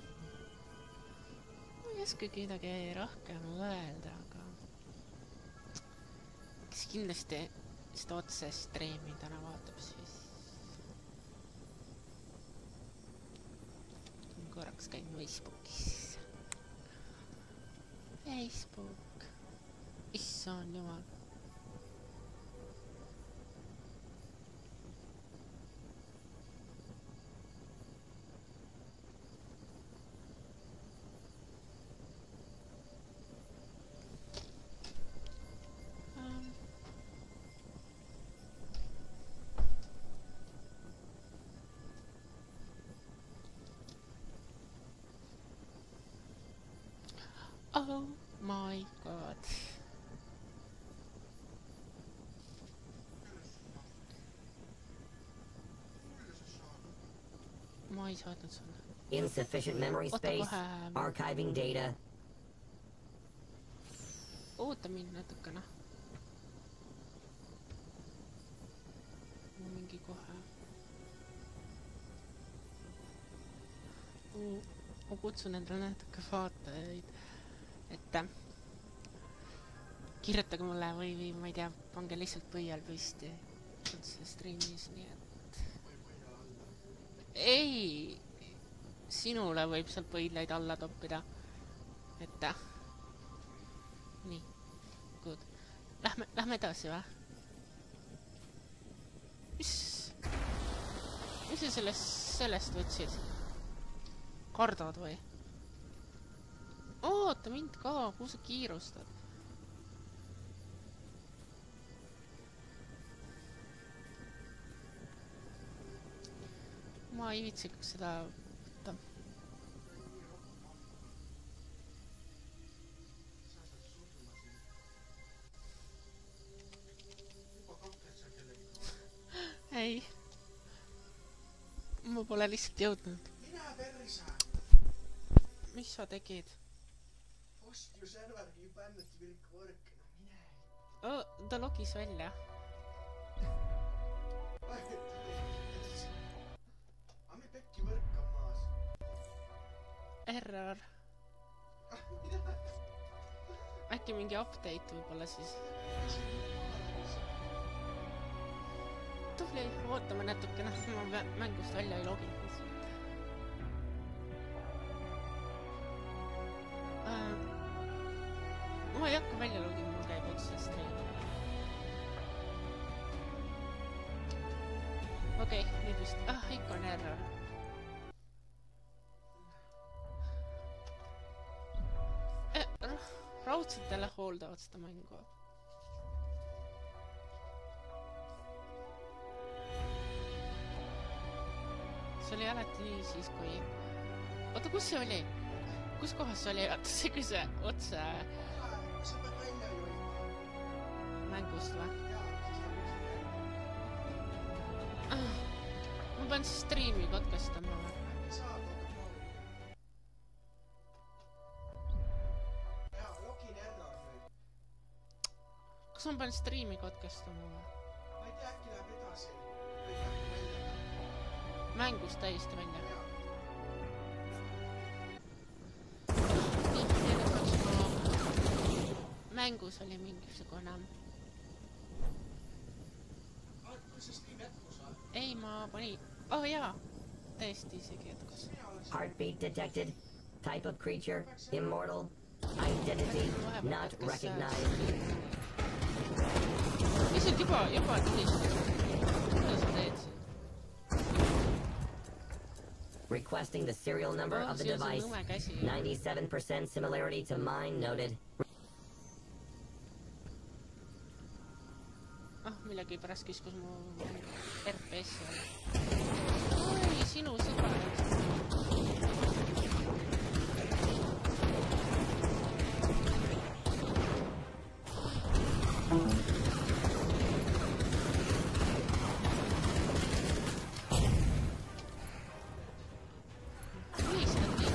D: Ma ei oskagi midagi rohkem öelda, aga kes kindlasti seda otse streami täna vaatab, siis korraks käin Facebookis. Facebook. Issand jumal. Oh my god. Ma ei saatnud sulle.
B: Insufficient memory space, archiving data.
D: Oota mind natukene. Mingi kohe. Ma kutsun endale natuke vaatajaid, et kirjutage mulle või, või ma ei tea, pange lihtsalt põial püsti üldse streamis, nii et ei, sinule võib seal põilaid alla toppida, et nii, good. Lähme, lähme edasi või? Mis, mis sa sellest, sellest võtsid? Kardad või? Oota mind ka, kuhu sa kiirustad? Ma ei viitsiks seda võtta. Ei. Ma pole lihtsalt jõudnud.
C: Minä perisa.
D: Mis sa tegid?
C: Posti ju servergi pänneti virka võrk. No mine.
D: Oh, ta logis välja.
C: Ami pekki võrk on maas.
D: Error. Äkki mingi update võib-olla siis. Tubli, ootame natukene, ma mängust välja ei logi. Uh, ma ei hakka välja logima, mul käib üldse stream. Okei, okay, nüüd vist... Ah, ikka on error. Eh, raudselt jälle hooldavad seda mängu. See oli alati nii siis, kui... Oota, kus see oli? Kus kohas see oli? Oota, see kui see otse...
C: Sa pead välja juhima.
D: Mängust või?
C: Jaa, siis ta võiks välja.
D: Ma pean siis streami katkestama või?
C: Äkki saad, oota proovi. Jaa, login error nüüd.
D: Kas ma pean streami katkestama või?
C: Ma ei tea, äkki läheb edasi. Või äkki välja.
D: Mängust täiesti välja.
C: Jaa.
D: Nii, nüüd kaks ma... Mängus oli mingisugune...
C: Kas see stream jätkus või?
D: Ei, ma pani... Oh jaa, täiesti isegi jätkus.
B: Heartbeat detected. Type of creature, immortal. Identity, not recognized.
D: Lihtsalt juba, juba tulistada. Mida sa teed siin?
B: Requesting the serial number
D: Oh,
B: of the
D: see on see
B: device.
D: lume käsi.
B: ninety-seven percent similarity to mine noted.
D: Ah, millegi pärast kiskus mu R P S-i alla. Oi, sinu sõber. Tulistad nii.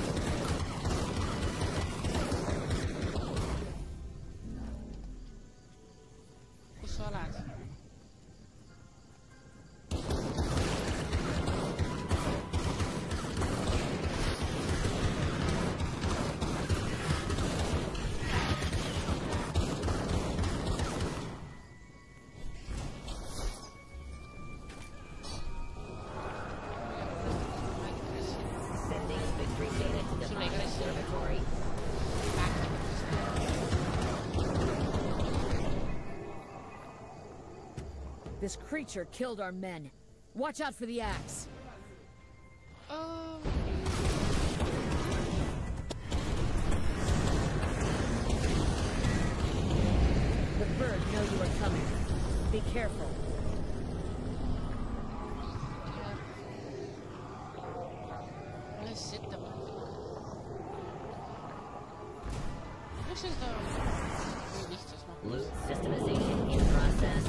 D: Kus sa oled?
B: Sending victory data to the
D: Sul ei
B: Mine
D: käi see.
B: Observatory.
F: This creature killed our men. Watch out for the axe.
D: Oh,
F: The bird know you are coming. Be careful.
D: alles ette võtta. miks sa seda nii lihtsas mapis?
B: Loot systemization in process.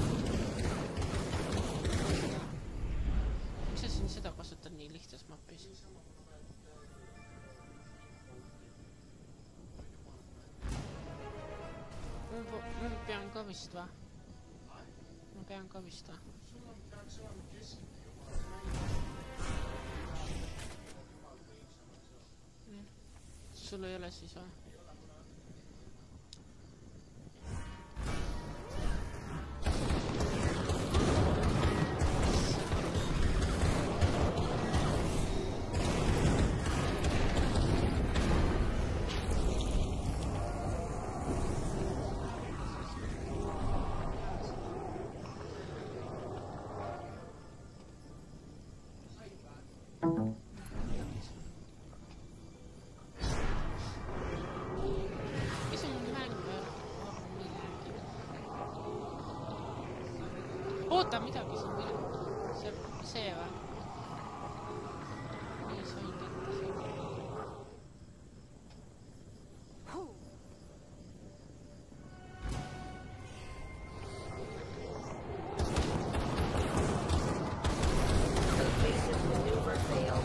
D: Miks sa siin seda kasutad nii lihtsas mapis? Ma pean ka vist va? Ma pean ka vist va? Sul ei ole siis va? Oota midagi siin veel. See, see või? Nii sain kätte siin.
B: Evasive maneuver failed.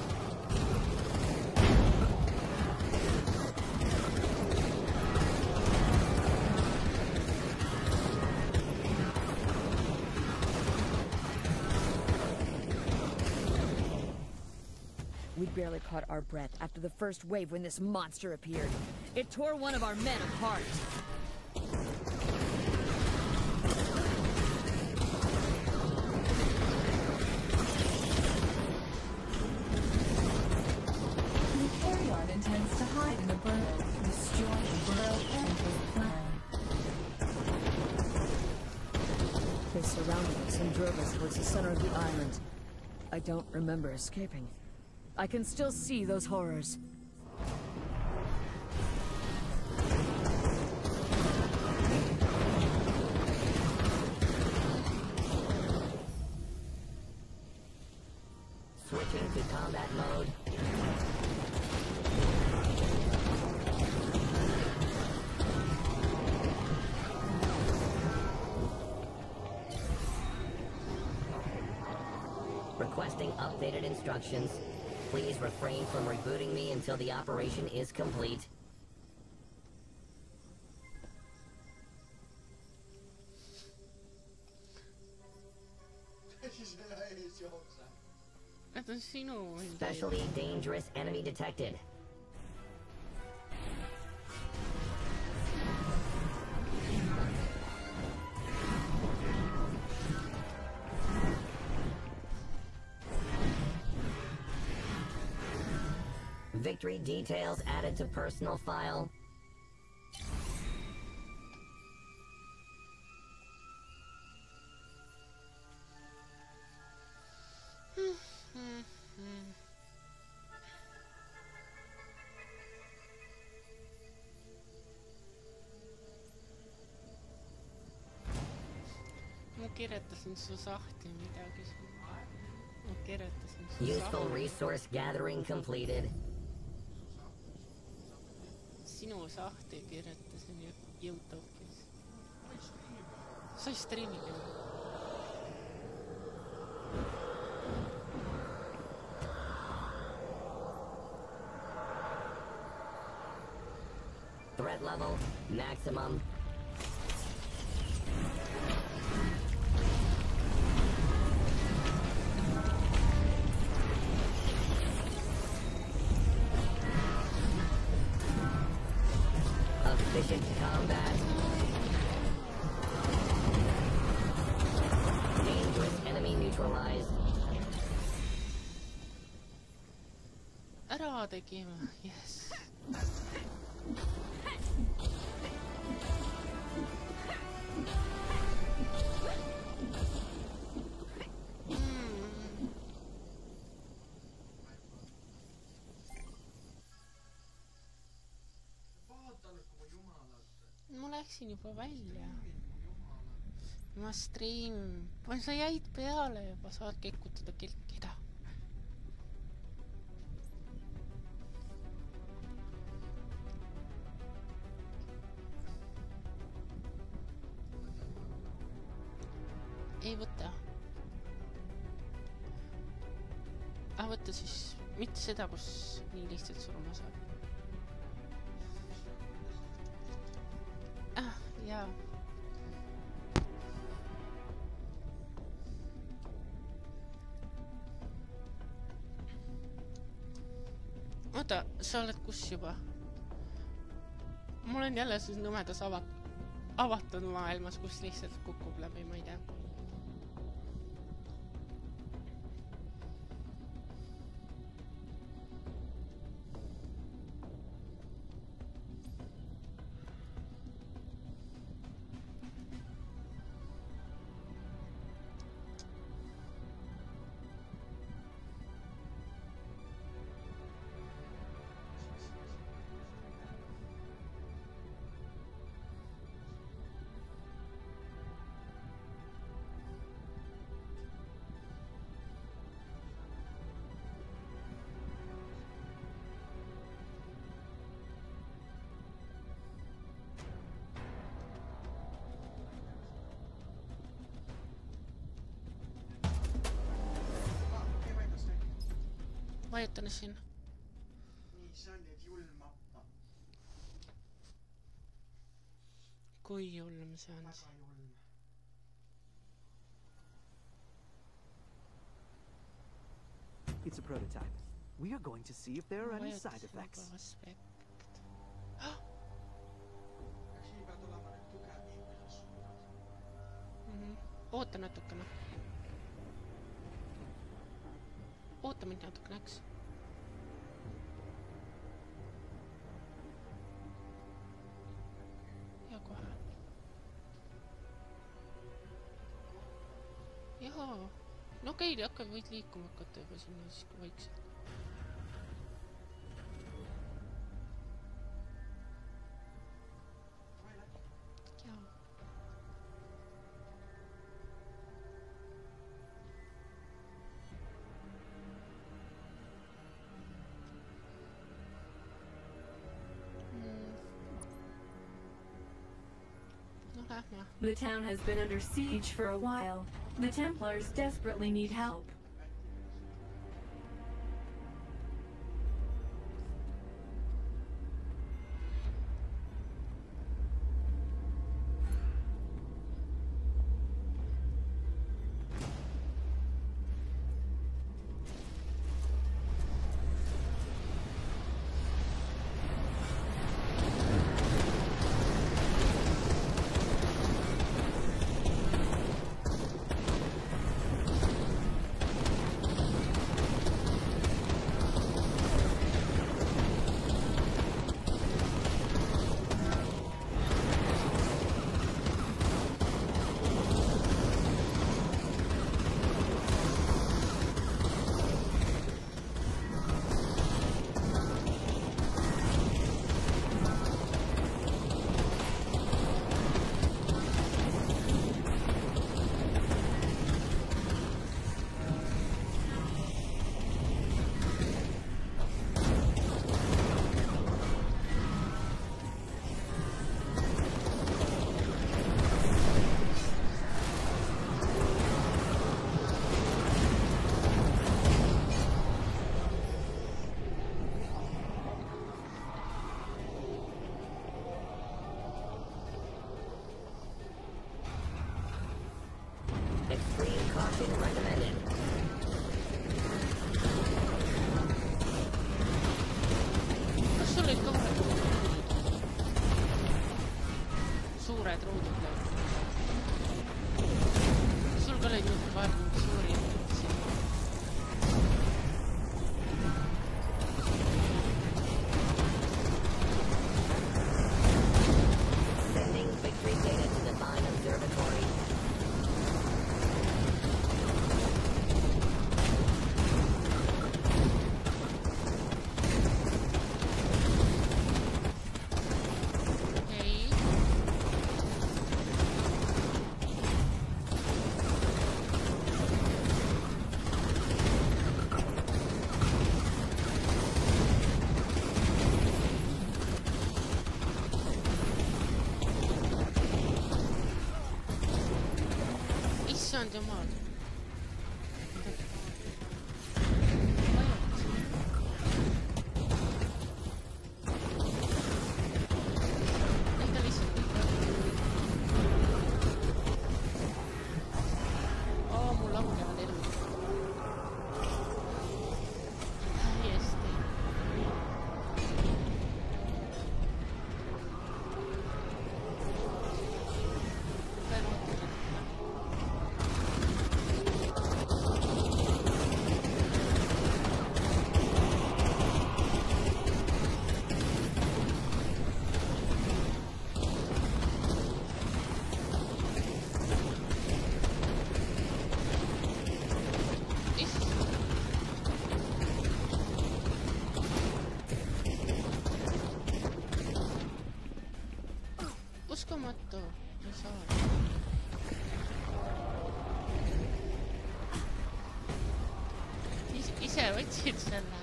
F: We barely caught our breath after the first wave when this monster appeared. It tore one of our men apart.
G: The Carrion intends to hide in the burrow, destroy the burrow and his plan.
F: They surrounded us and drove us towards the center of the island. I don't remember escaping. I can still see those horrors.
B: Switching to combat mode. Requesting updated instructions. Please refrain from rebooting me until the operation is complete.
D: Need on sinu enda.
B: Specially dangerous enemy detected. Victory details added to personal file.
D: Ma kirjutasin su sahtli midagi siin. Ma kirjutasin su
B: Useful
D: sahtli.
B: resource gathering completed.
D: Sinu sahtli kirjutasin YouTube'is. Sa ei striimigi või?
B: Threat level maximum. Efficient combat. Dangerous enemy neutralized.
D: Ära tegime, yes. Ma läksin juba välja. Ma stream. Sa jäid peale juba, saad kekutada keda. ei võta. Ah, võta siis mitte seda, kus nii lihtsalt surma saab. Ah, jaa. Oota, sa oled kus juba? Mul on jälle siis nõmedas avat avatud maailmas, kus lihtsalt kukub läbi, ma ei tea. Vajutan sinna.
C: Nii, see on nüüd julm mappa.
D: Kui julm see on?
C: Väga julm.
E: It's a prototype. We are going to see if there are any side effects.
C: Ja siin peab tulema nüüd tugev inimese suunad.
D: Oota natukene. Oota mind natukene, eks? Ja kohe. Jaa. No okei, hakka võid liikuma hakata juba sinna siis kui vaikselt. Jaa.
G: The town has been under siege for a while. The Templars desperately need help.
B: Extreme caution recommended.
D: Kas sul olid ka vahet? Suured ruudud läbi. Sul ka olid nüüd vahet suuri ettevõtsi.
B: Sending victory data to the Vine Observatory.
D: issand jumal. Uskumatu. Ei saa. Is ise võtsid selle.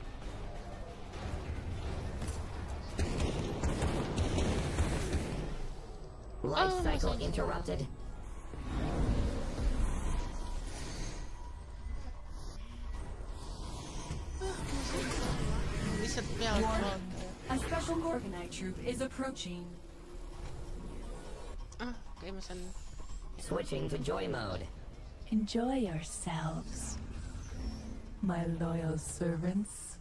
B: Life cycle interrupted.
D: Lihtsalt pealt vaata.
G: A special Morganite troop is approaching.
D: Ah, okei, ma saan...
B: Switching to joy mode.
H: Enjoy yourselves, my loyal servants.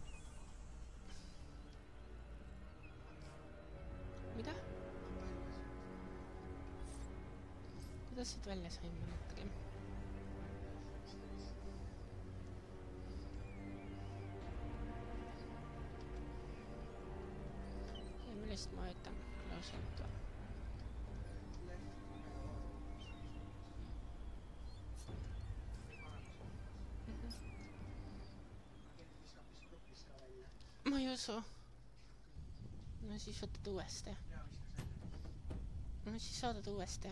D: Mida? Kuidas siit välja sain ma natuke? Ja millest ma võtan lauselt või? Ma ei usu. No siis võtad uuesti. No siis saadad uuesti.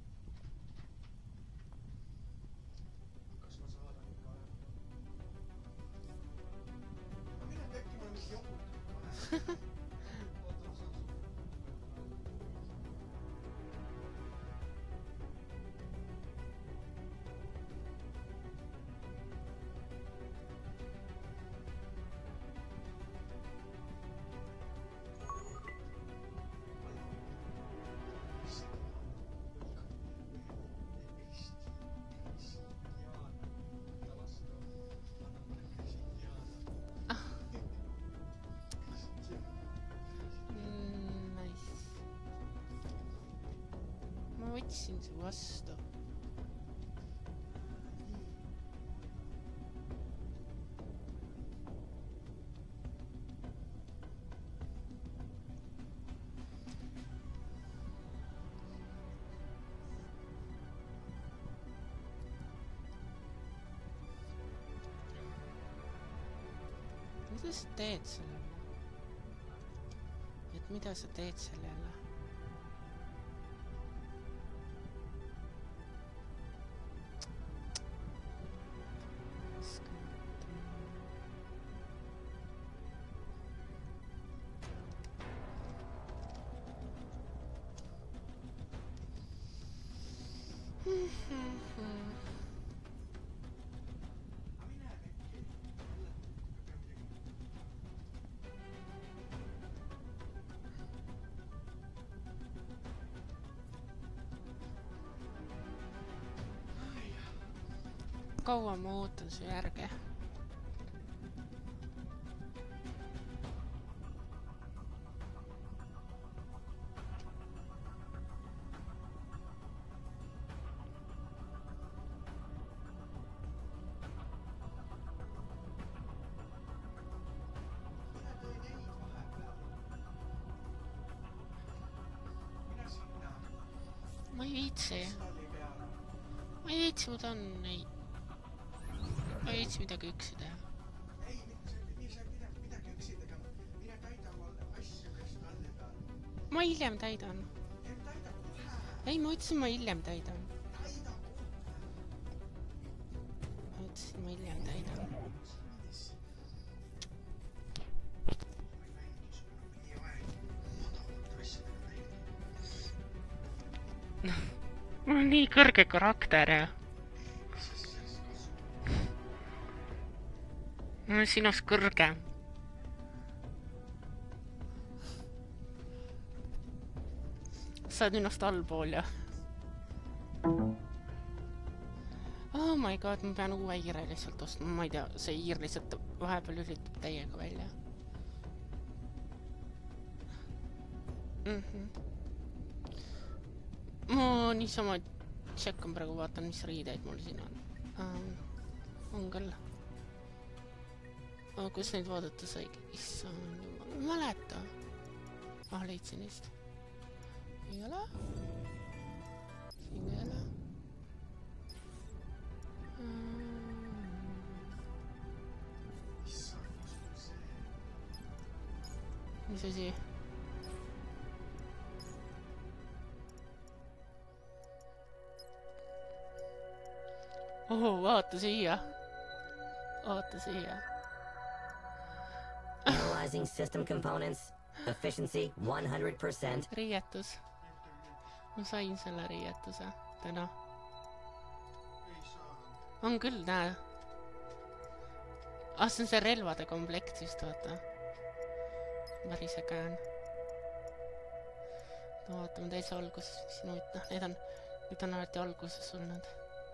C: Kas ma saadan ikka? Ma mine tekki, ma mis jopud.
D: Võtsin see vastu. Mida sa teed selle? Et mida sa teed selle jälle? Kaua ma ootan su järge? Ma ei viitsi. Ma ei viitsi, ma tahan neid. Ma ei viitsi midagi üksi teha.
C: Ei, nii sa midagi, midagi üksi tegema. Mine täida mulle asju, kes talle peal.
D: Ma hiljem täidan.
C: Ei, täida kohe.
D: Ei, ma ütlesin, ma hiljem täidan.
C: Täida kohe.
D: Ma ütlesin, ma hiljem täidan. Mul on nii kõrge karakter ja... on sinust kõrgem. Sa oled minust allpool, jah? Oh my god, ma pean uue hiire lihtsalt ostma. Ma ei tea, see hiir lihtsalt vahepeal üritab täiega välja. Mm-hmm. Ma niisama tšekkan praegu, vaatan, mis riideid mul siin on. Um, on küll. Oh, kus neid vaadata saigi? Issand, ma ei mäleta. Ah, leidsin neist. Ei ole? Siin ei ole. Mis asi? Oh, vaata siia. Vaata siia.
B: Analyzing system components. Efficiency one hundred percent.
D: Riietus. Ma sain selle riietuse täna. On küll, näe. Ah, see on see relvade komplekt vist, vaata. Päris äge on. No vaatame täitsa alguses, mis siin huvitav. Need on, need on alati alguses olnud.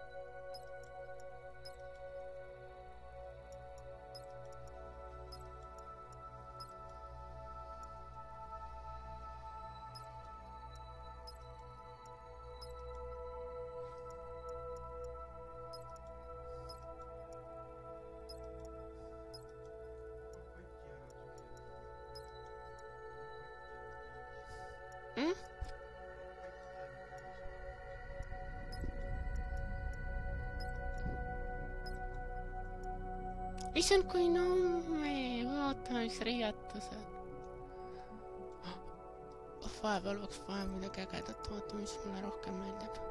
D: Issand, kui nomme, vaata, mis riietused. Vahepeal võiks vaja midagi ägedat, vaata, mis mulle rohkem meeldib.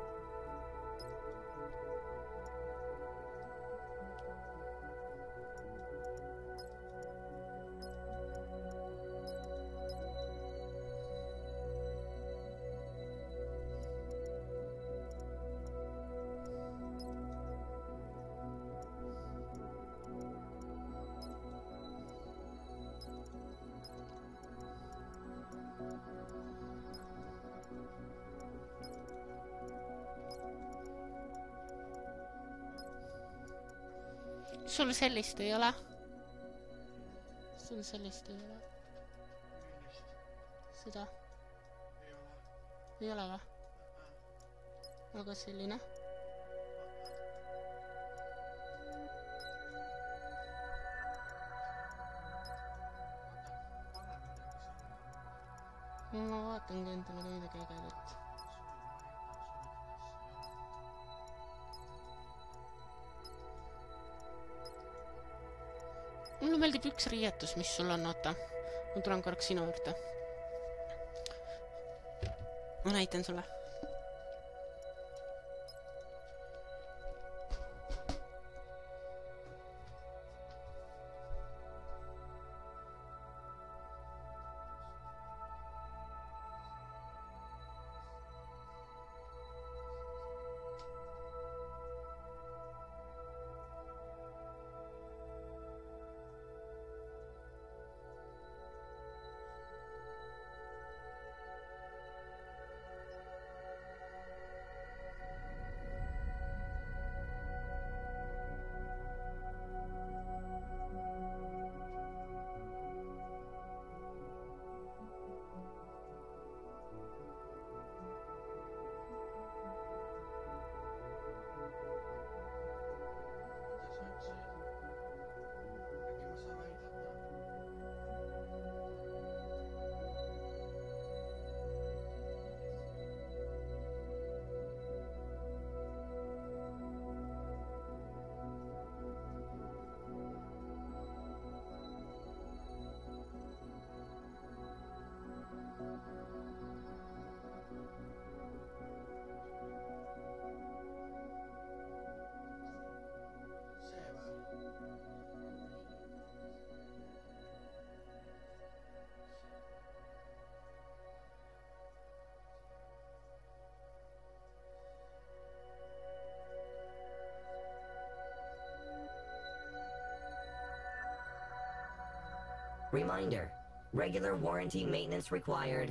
D: Sul sellist ei ole? Sul sellist ei ole? Seda? Ei ole või? Aga selline? Ma vaatangi endale midagi ägedat. Mulle meeldib üks riietus, mis sul on, oota. Ma tulen korraks sinu juurde. Ma näitan sulle.
B: Reminder, regular warranty maintenance required.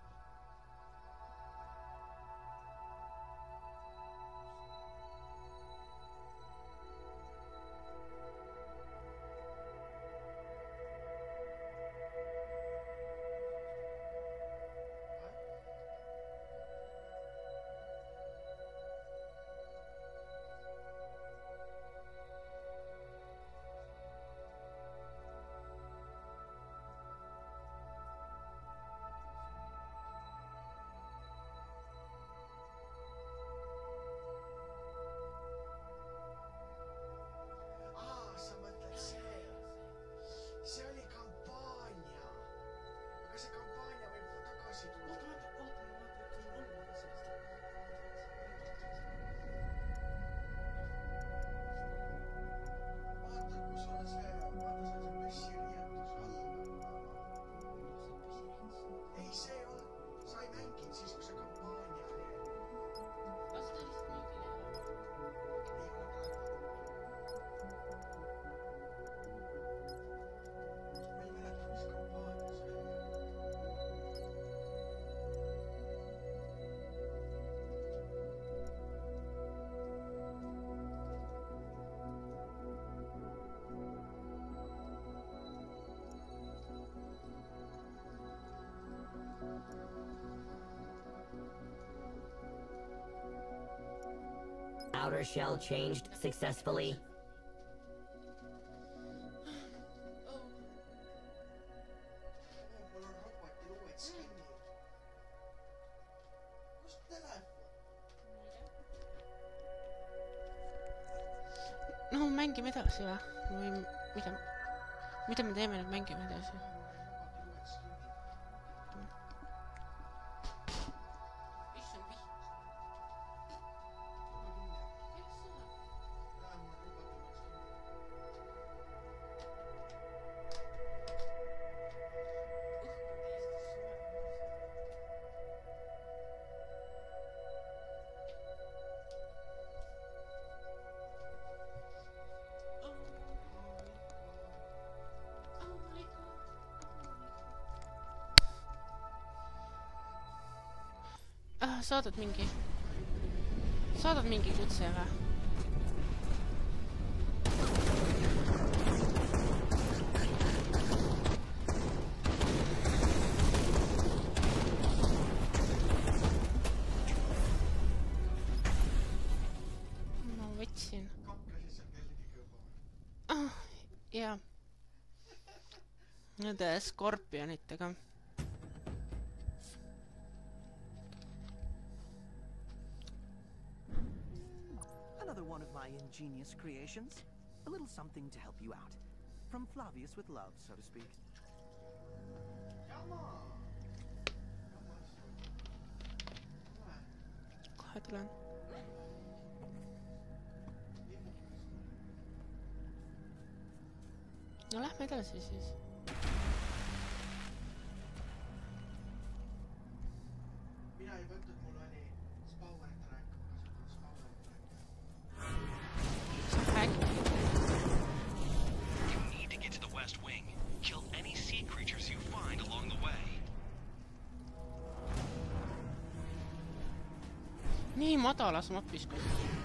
C: See oli kampaania. Aga see kampaania võib tagasi tulla. Oota, oota, oota, oota, on olnud sellest. Vaata, kus on see, vaata, see on see pessiriietus all. Ei, see on, sa ei mänginud siis, kui see kampaania oli.
D: Las ta lihtsalt müügile.
C: Ei ole praegu.
B: Outer shell changed successfully.
C: Mul on robotil uued skinnid. Kus telefon?
D: No mängime edasi või? Või mida, mida me teeme nüüd, mängime edasi? Ah, saadad mingi, saadad mingi kutse või? Ma võtsin. Ah, jaa. Nende skorpionitega.
E: Another one of my ingenious creations. A little something to help you out. From Flavius with love, so to speak.
D: Kohe tulen. No lähme edasi siis.
C: Mina ei võtnud, mul oli Spauerit rääkima, kasutan Spauerit rääkima.
A: You need to get to the West Wing. Kill any sea creatures you find along the way.
D: Nii madalas mapis kui.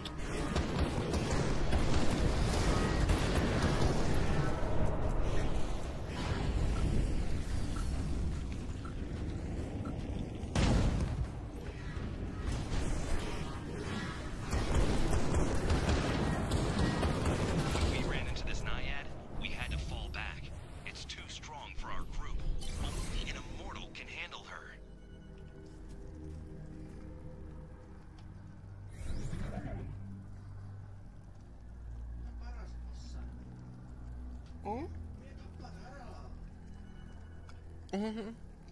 D: Mm-hmm.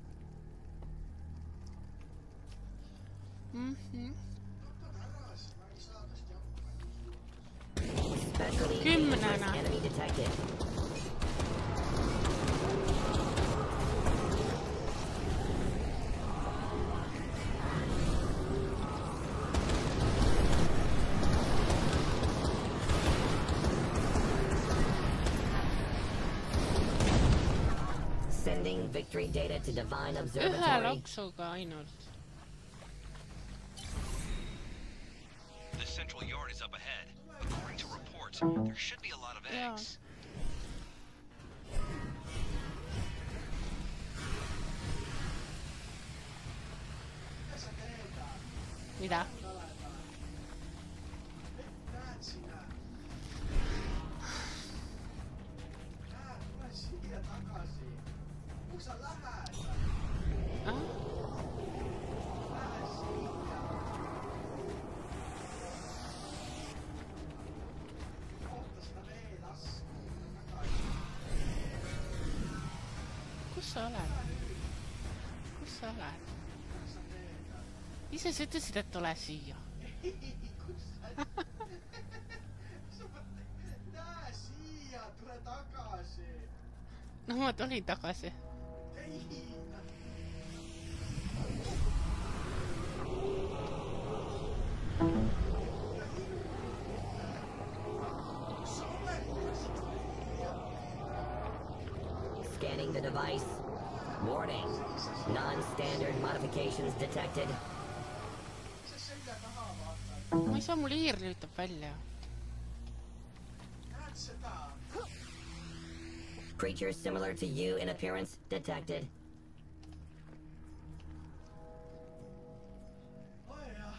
D: Mm-hmm. Kymmenenä.
B: Enemy detected. Sending victory data to Divine
D: ühe
B: Observatory.
D: loksuga ainult.
I: The central yard is up ahead. According to reports, there should be a lot of
D: jaa.
I: eggs.
D: mida?
C: näed sina? Näed, tule siia tagasi. Kus sa lähed?
D: Ah?
C: Lähe siia. Oota seda veelasku. Tagasi.
D: kus sa oled? kus sa oled? ise sa ütlesid, et tule siia.
C: Kus sa... Näe siia, tule tagasi.
D: no ma tulin tagasi.
C: Ei.
B: Scanning the device. Warning. Non-standard modifications detected.
C: See selja taha vaata.
D: ma ei saa, mul hiir lüütab välja.
C: Näed seda?
B: Creatures similar to you in appearance detected.
C: Oi jah.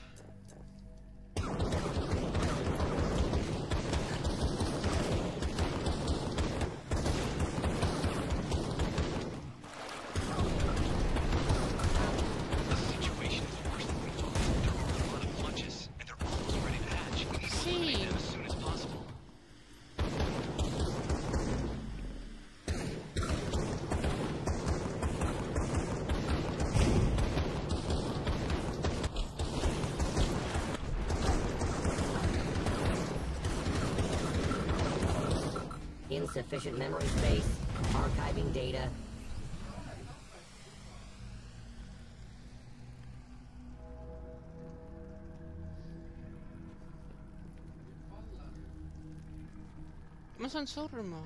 I: The situation is worse than we thought. There are a lot of lunches, and they're almost ready to hatch. We need to eliminate them as soon as possible.
B: Insufficient memory space. Archiving data.
D: ma saan surma.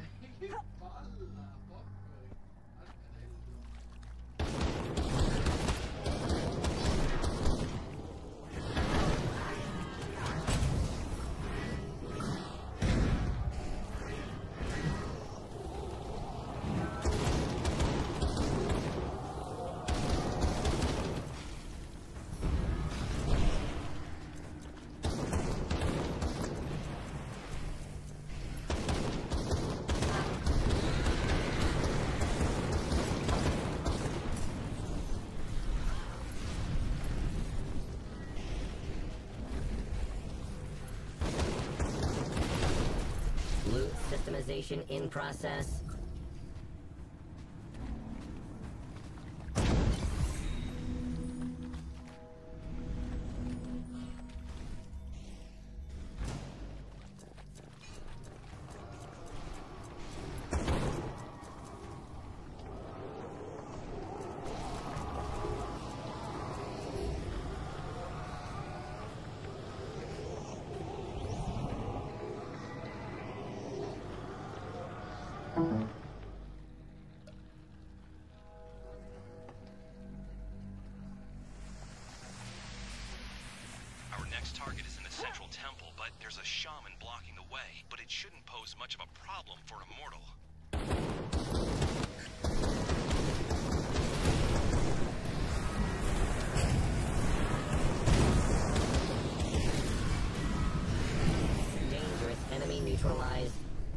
B: Loot systemization in process.
I: Our next target is in the central temple, but there's a shaman blocking the way. But it shouldn't pose much of a problem for Immortal.
B: Dangerous enemy neutralized.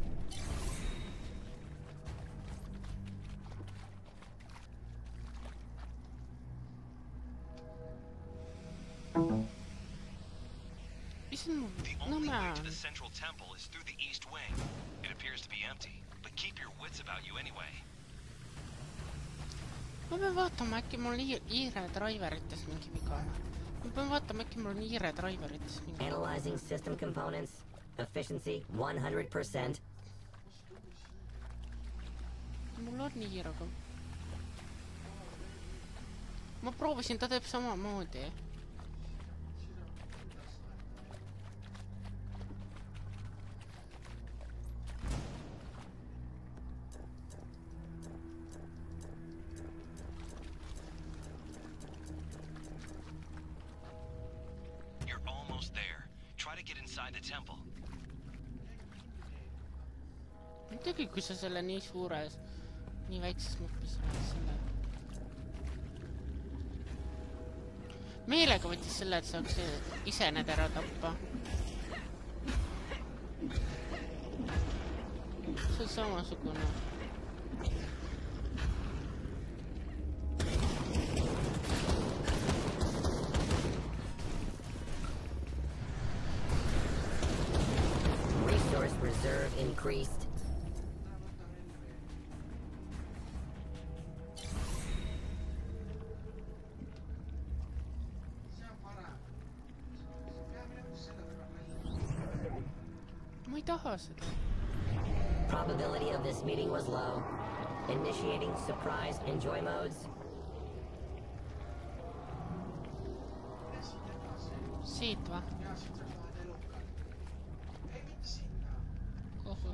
D: issand mu,
I: The
D: no
I: only way
D: ma.
I: to the central temple is through the east wing. It appears to be empty, but keep your wits about you anyway.
D: ma pean vaatama, äkki mul on hiire driverites mingi viga. ma pean vaatama, äkki mul on hiire driverites mingi.
B: Analyzing system components. Efficiency one hundred percent.
D: mul on hiir, aga ma proovisin, ta teeb samamoodi.
I: inside the temple.
D: muidugi, kui sa selle nii suures, nii väikses mõttes oled selle. Meelega võttis selle, et saaks ise need ära tappa. See on samasugune.
B: Resource reserve increased.
D: Ma ei taha seda.
B: Probability of this meeting was low. Initiating surprise enjoy modes.
D: Siit va? Kohu.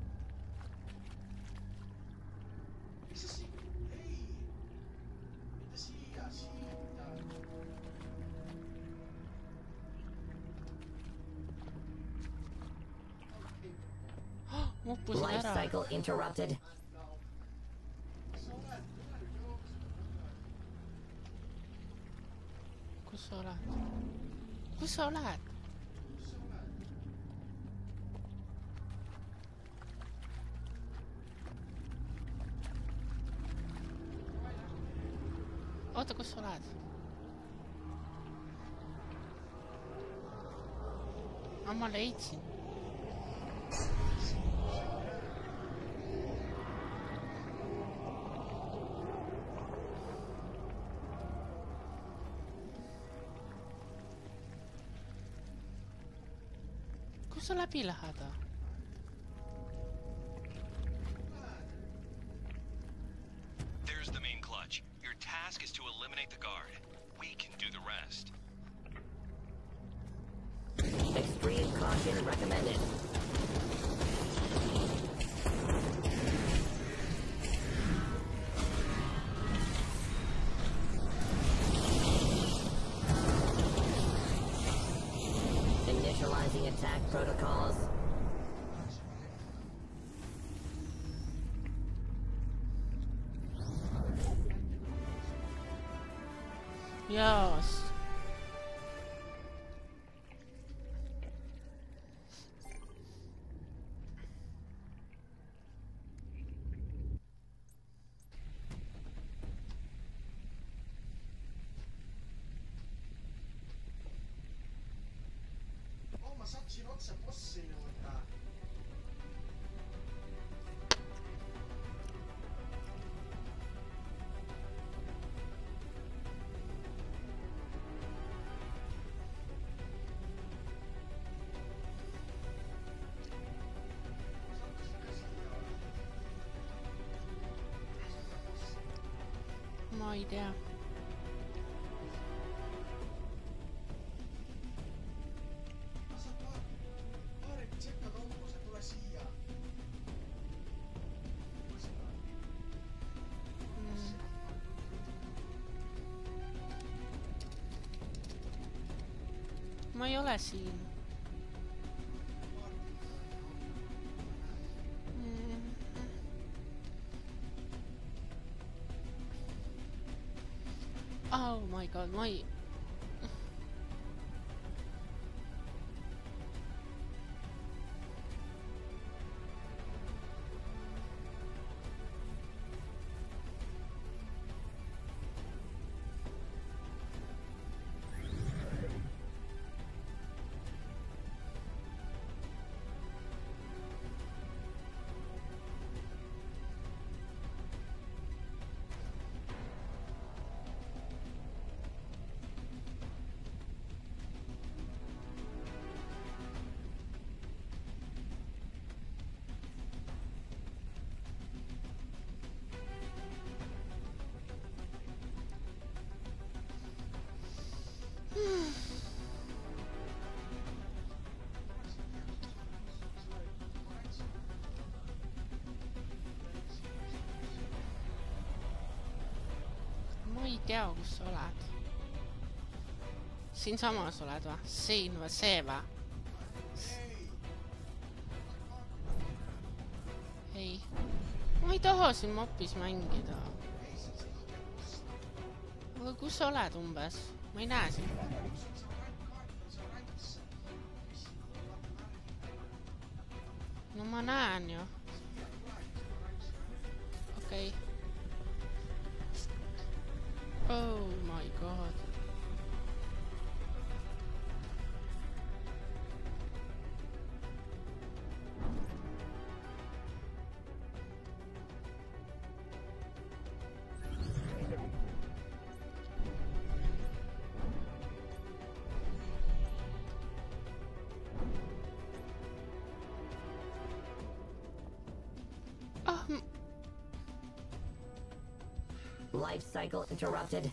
B: Life cycle interrupted.
D: Kus sa oled? Kus sa oled? Oota, kus sa oled? Ah, ma leidsin. Kus sa läbi lähed?
I: There's the main clutch. Your task is to eliminate the guard. We can do the rest.
B: Extreme caution recommended. Initializing attack protocols.
D: Yes.
C: Ma sattusin otse bossi juurde.
D: Ma ei tea. Ma ei ole siin. Oh my god, ma ei... Ma ei tea, kus sa oled. Siin samas oled va? Siin va? See va? ei, ma ei taha siin mapis mängida. Aga kus sa oled umbes? Ma ei näe sind. No ma näen ju. Okei. Oh my god.
B: Life cycle interrupted.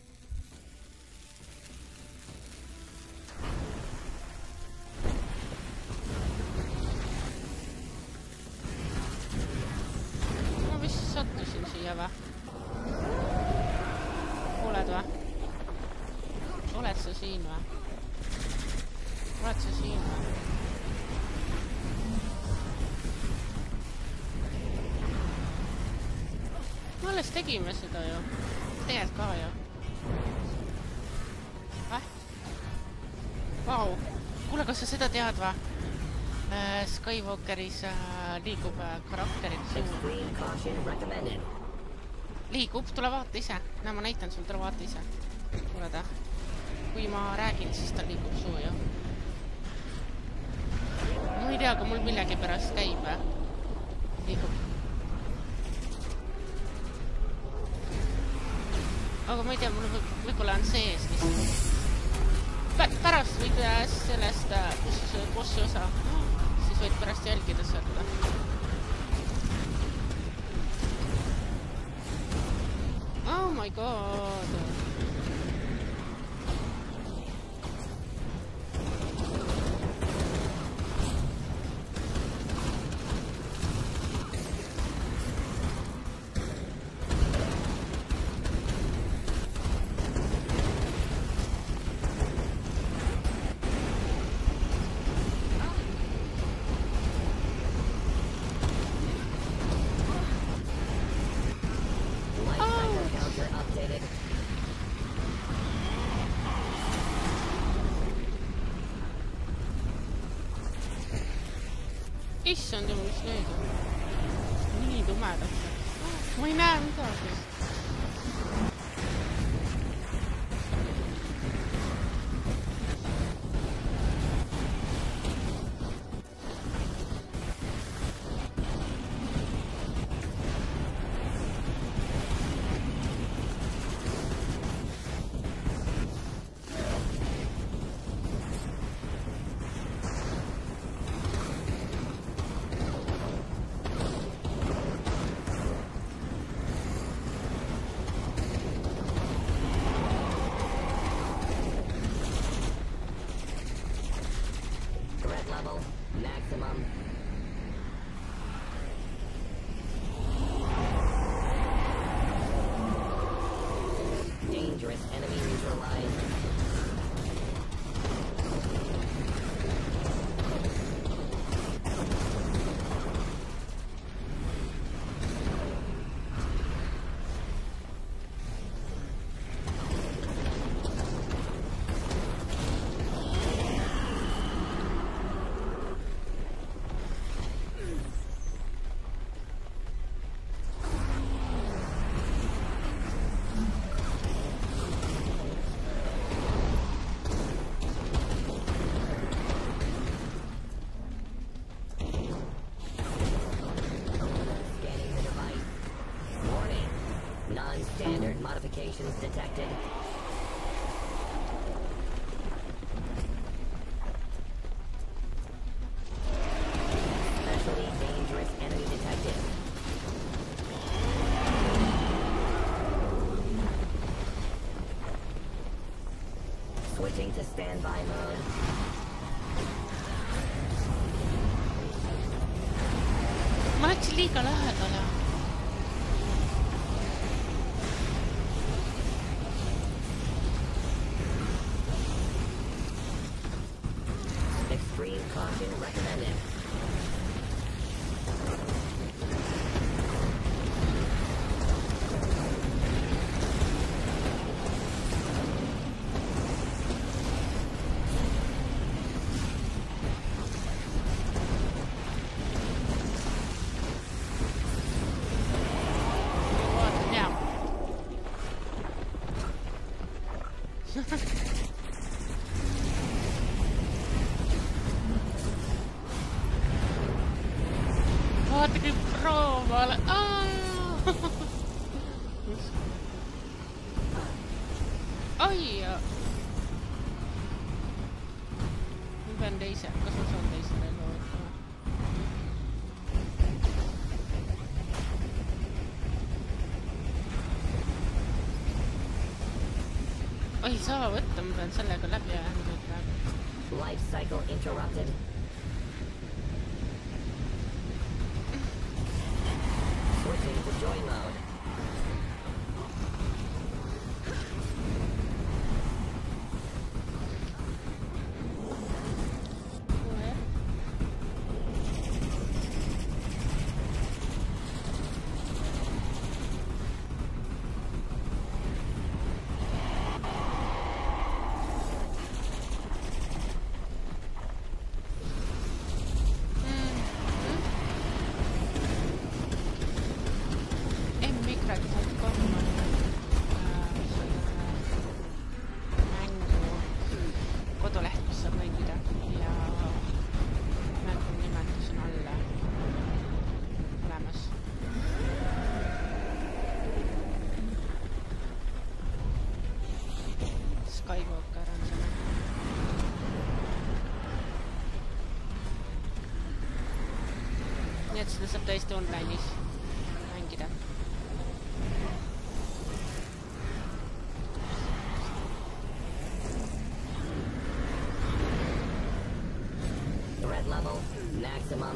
D: Ma vist sattusin siia või? Oled või? Oled sa siin või? Oled sa siin või? Me alles tegime seda ju. Tegelikult ka ju. Äh? Vau. Kuule, kas sa seda tead või? Äh, Skywalkeris äh, liigub äh, karakterid suur. Liigub, tule vaata ise. Näe, ma näitan sul, tule vaata ise. Kuule ta. Kui ma räägin, siis ta liigub suu ju. Ma ei tea, aga mul millegi pärast käib. Liigub. Aga ma ei tea, mul võib-olla on sees lihtsalt. Pärast võid sellest bossi osa, siis võid pärast jälgida seda. Oh my god. Issand jumal, mis nüüd on? Nii tumedalt. Ma ei näe midagi.
B: Non-standard modifications detected. Especially dangerous enemy detected. Switching to standby mode.
D: Ma läksin liiga lähedale.
B: Extreme caution recommended.
D: vaata kui pro ma olen. Oi! Ma pean teise, kas ma saan teise veel loodama? Oi, saa võtta, ma pean sellega läbi jäänud praegu.
B: Life cycle interrupted. Switching to joy mode.
D: Et seda saab tõesti online'is mängida.
B: Threat level maximum.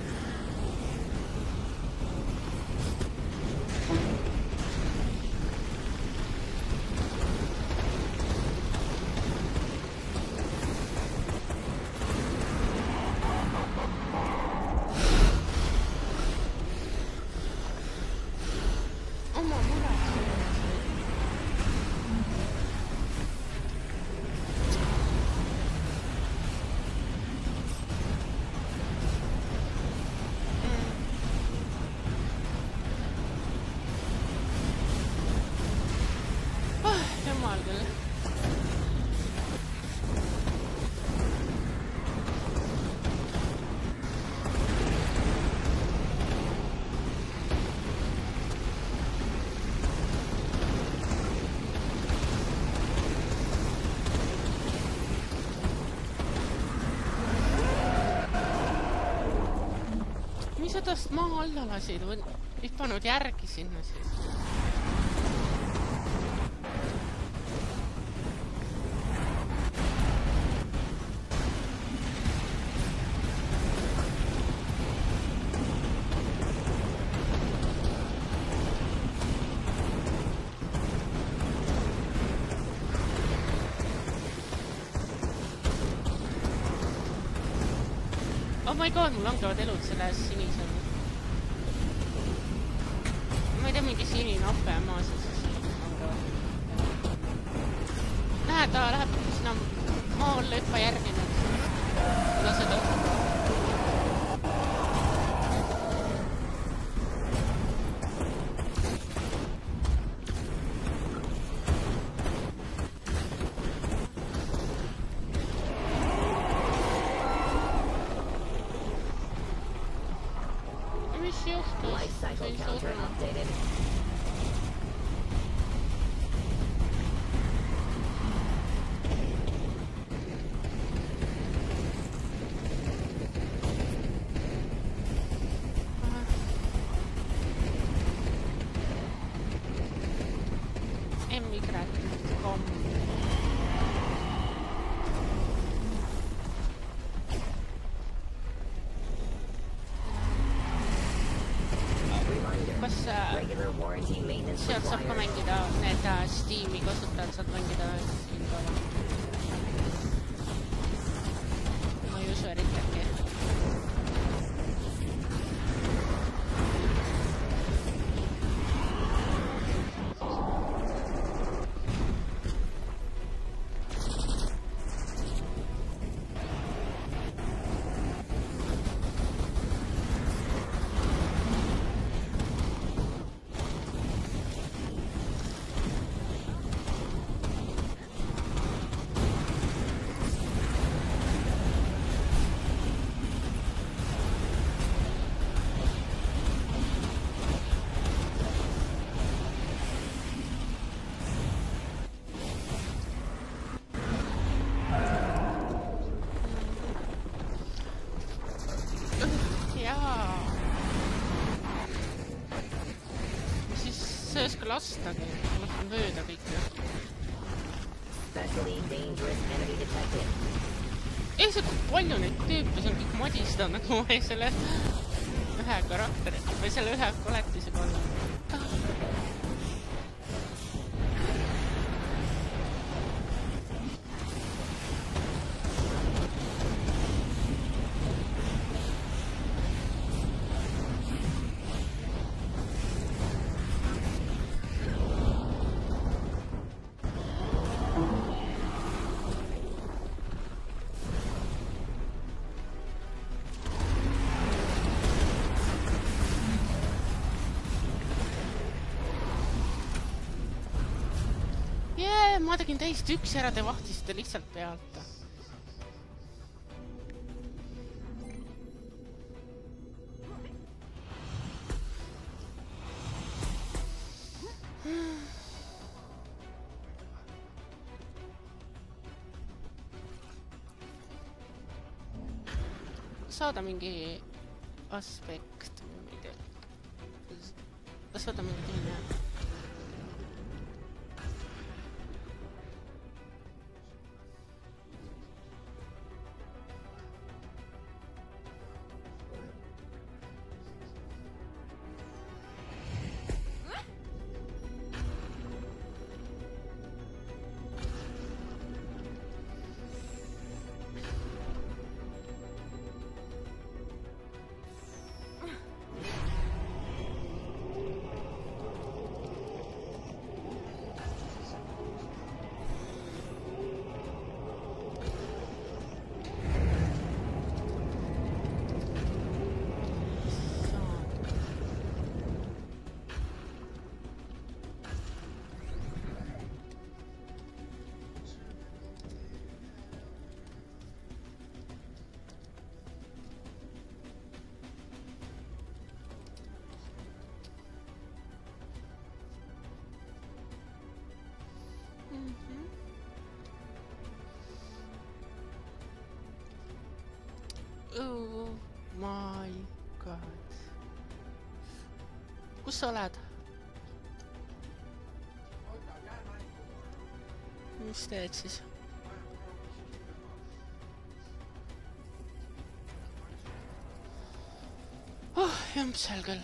D: Tast maa alla lasid, hüppanud järgi sinna siis. Oh my god, mul langevad elud selles sinisel. Ma ei tea, mingi sinine appe ja maa siis langevad. Näe, ta läheb sinna maa alla hüppa järgi nüüd. Lased õhku.
B: Life cycle counter updated.
D: Emigrat punkt com. Sealt saab ka mängida, need Steam'i kasutajad saad mängida siin ka. Ma ei usu eriti äkki. ei oska lastagi, ma lasen mööda kõike. Ei, see kui palju neid tüüpe, see on kõik modistada, nagu ma ei selle ühe karakteri või selle ühe koletisega olla. Ma tegin teist üks ära, te vahtisite lihtsalt pealt. Saada mingi aspekt või midagi. Saada mingi teine. Oh my god. Kus sa oled? Mis teed siis? Oh, jämpsel küll.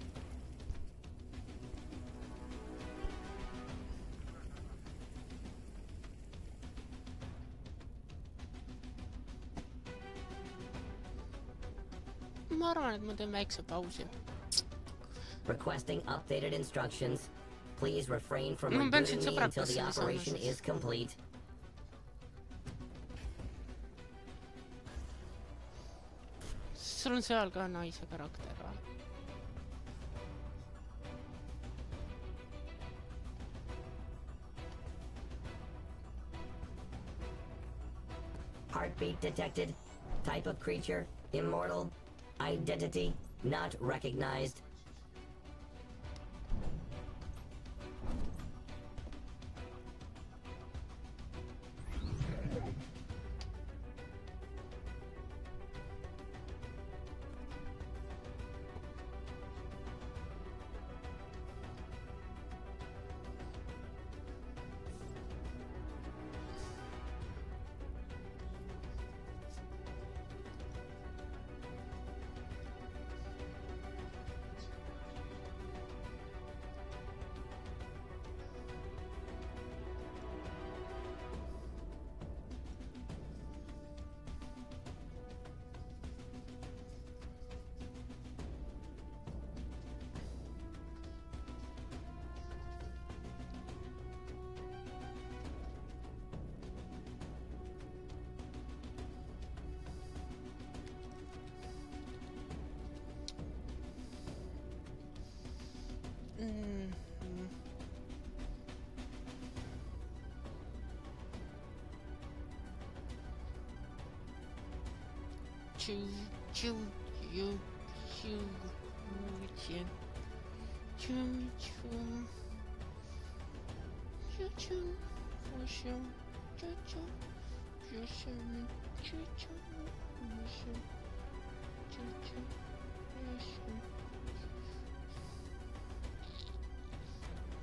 D: Ma arvan, et ma teen väikse pausi.
B: Requesting updated instructions. Please refrain from rebooting me until the operation is complete.
D: Sul on seal ka naise karakter või?
B: Heartbeat detected. Type of creature, immortal. Identity, not recognized.
D: Choo choo you choo choo choo choo choo choo for sure choo choo choo choo choo choo choo choo choo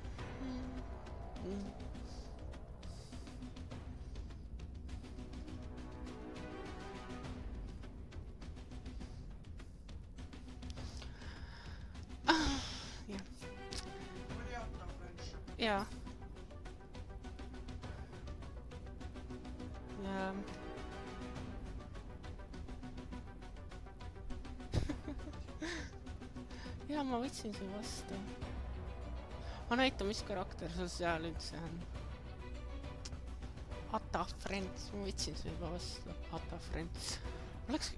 D: jaa. Ja... jaa, ma võtsin su vastu. Ma näita, mis karakter sul seal üldse on. Ata Friends, ma võtsin su juba vastu. Ata Friends. Oleks...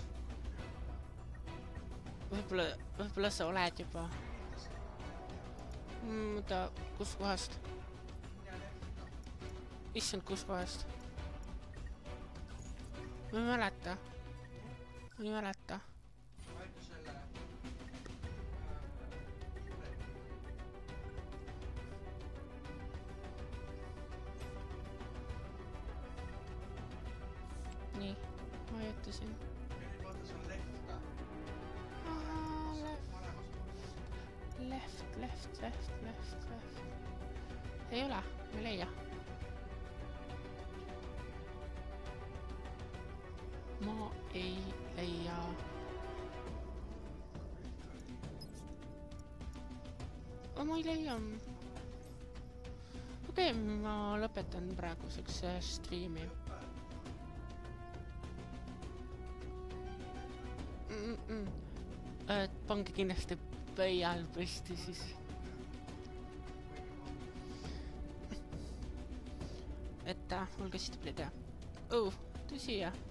D: Võib-olla, võib-olla sa oled juba. Mõda, kus kohast? Issand, kus kohast? Ma ei mäleta. Ma ei mäleta. Nii, ma jõutasin. Left, left, left, left, left. Ei ole, me leia. Ma ei leia. Ma ei leia. Okei, ma lõpetan praeguseks streami. Et pange kindlasti pöial püsti siis. Et olge siis tublid ja. Oh, tõsi ja.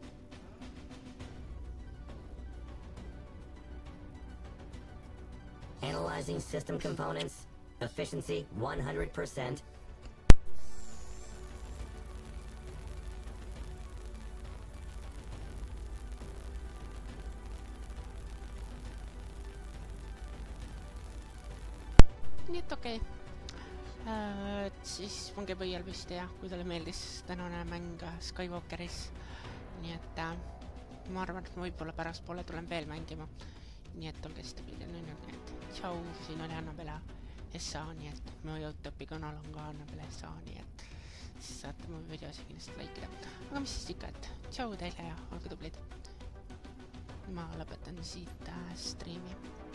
B: Analyzing system components. Efficiency one hundred percent.
D: Nii et okei. Et siis pange pöial püsti ja kui teile meeldis tänane mäng Skywalkeris. Nii et ma arvan, et ma võib-olla pärast poole tulen veel mängima. Nii et olge siis tublid ja nüüd nii et tšau, siin oli Annabela S A, nii et mu Youtube'i kanal on ka Annabela S A, nii et siis saate mu videosi kindlasti laikida. Aga mis siis ikka, et tšau teile ja olge tublid. Ma lõpetan siit streami.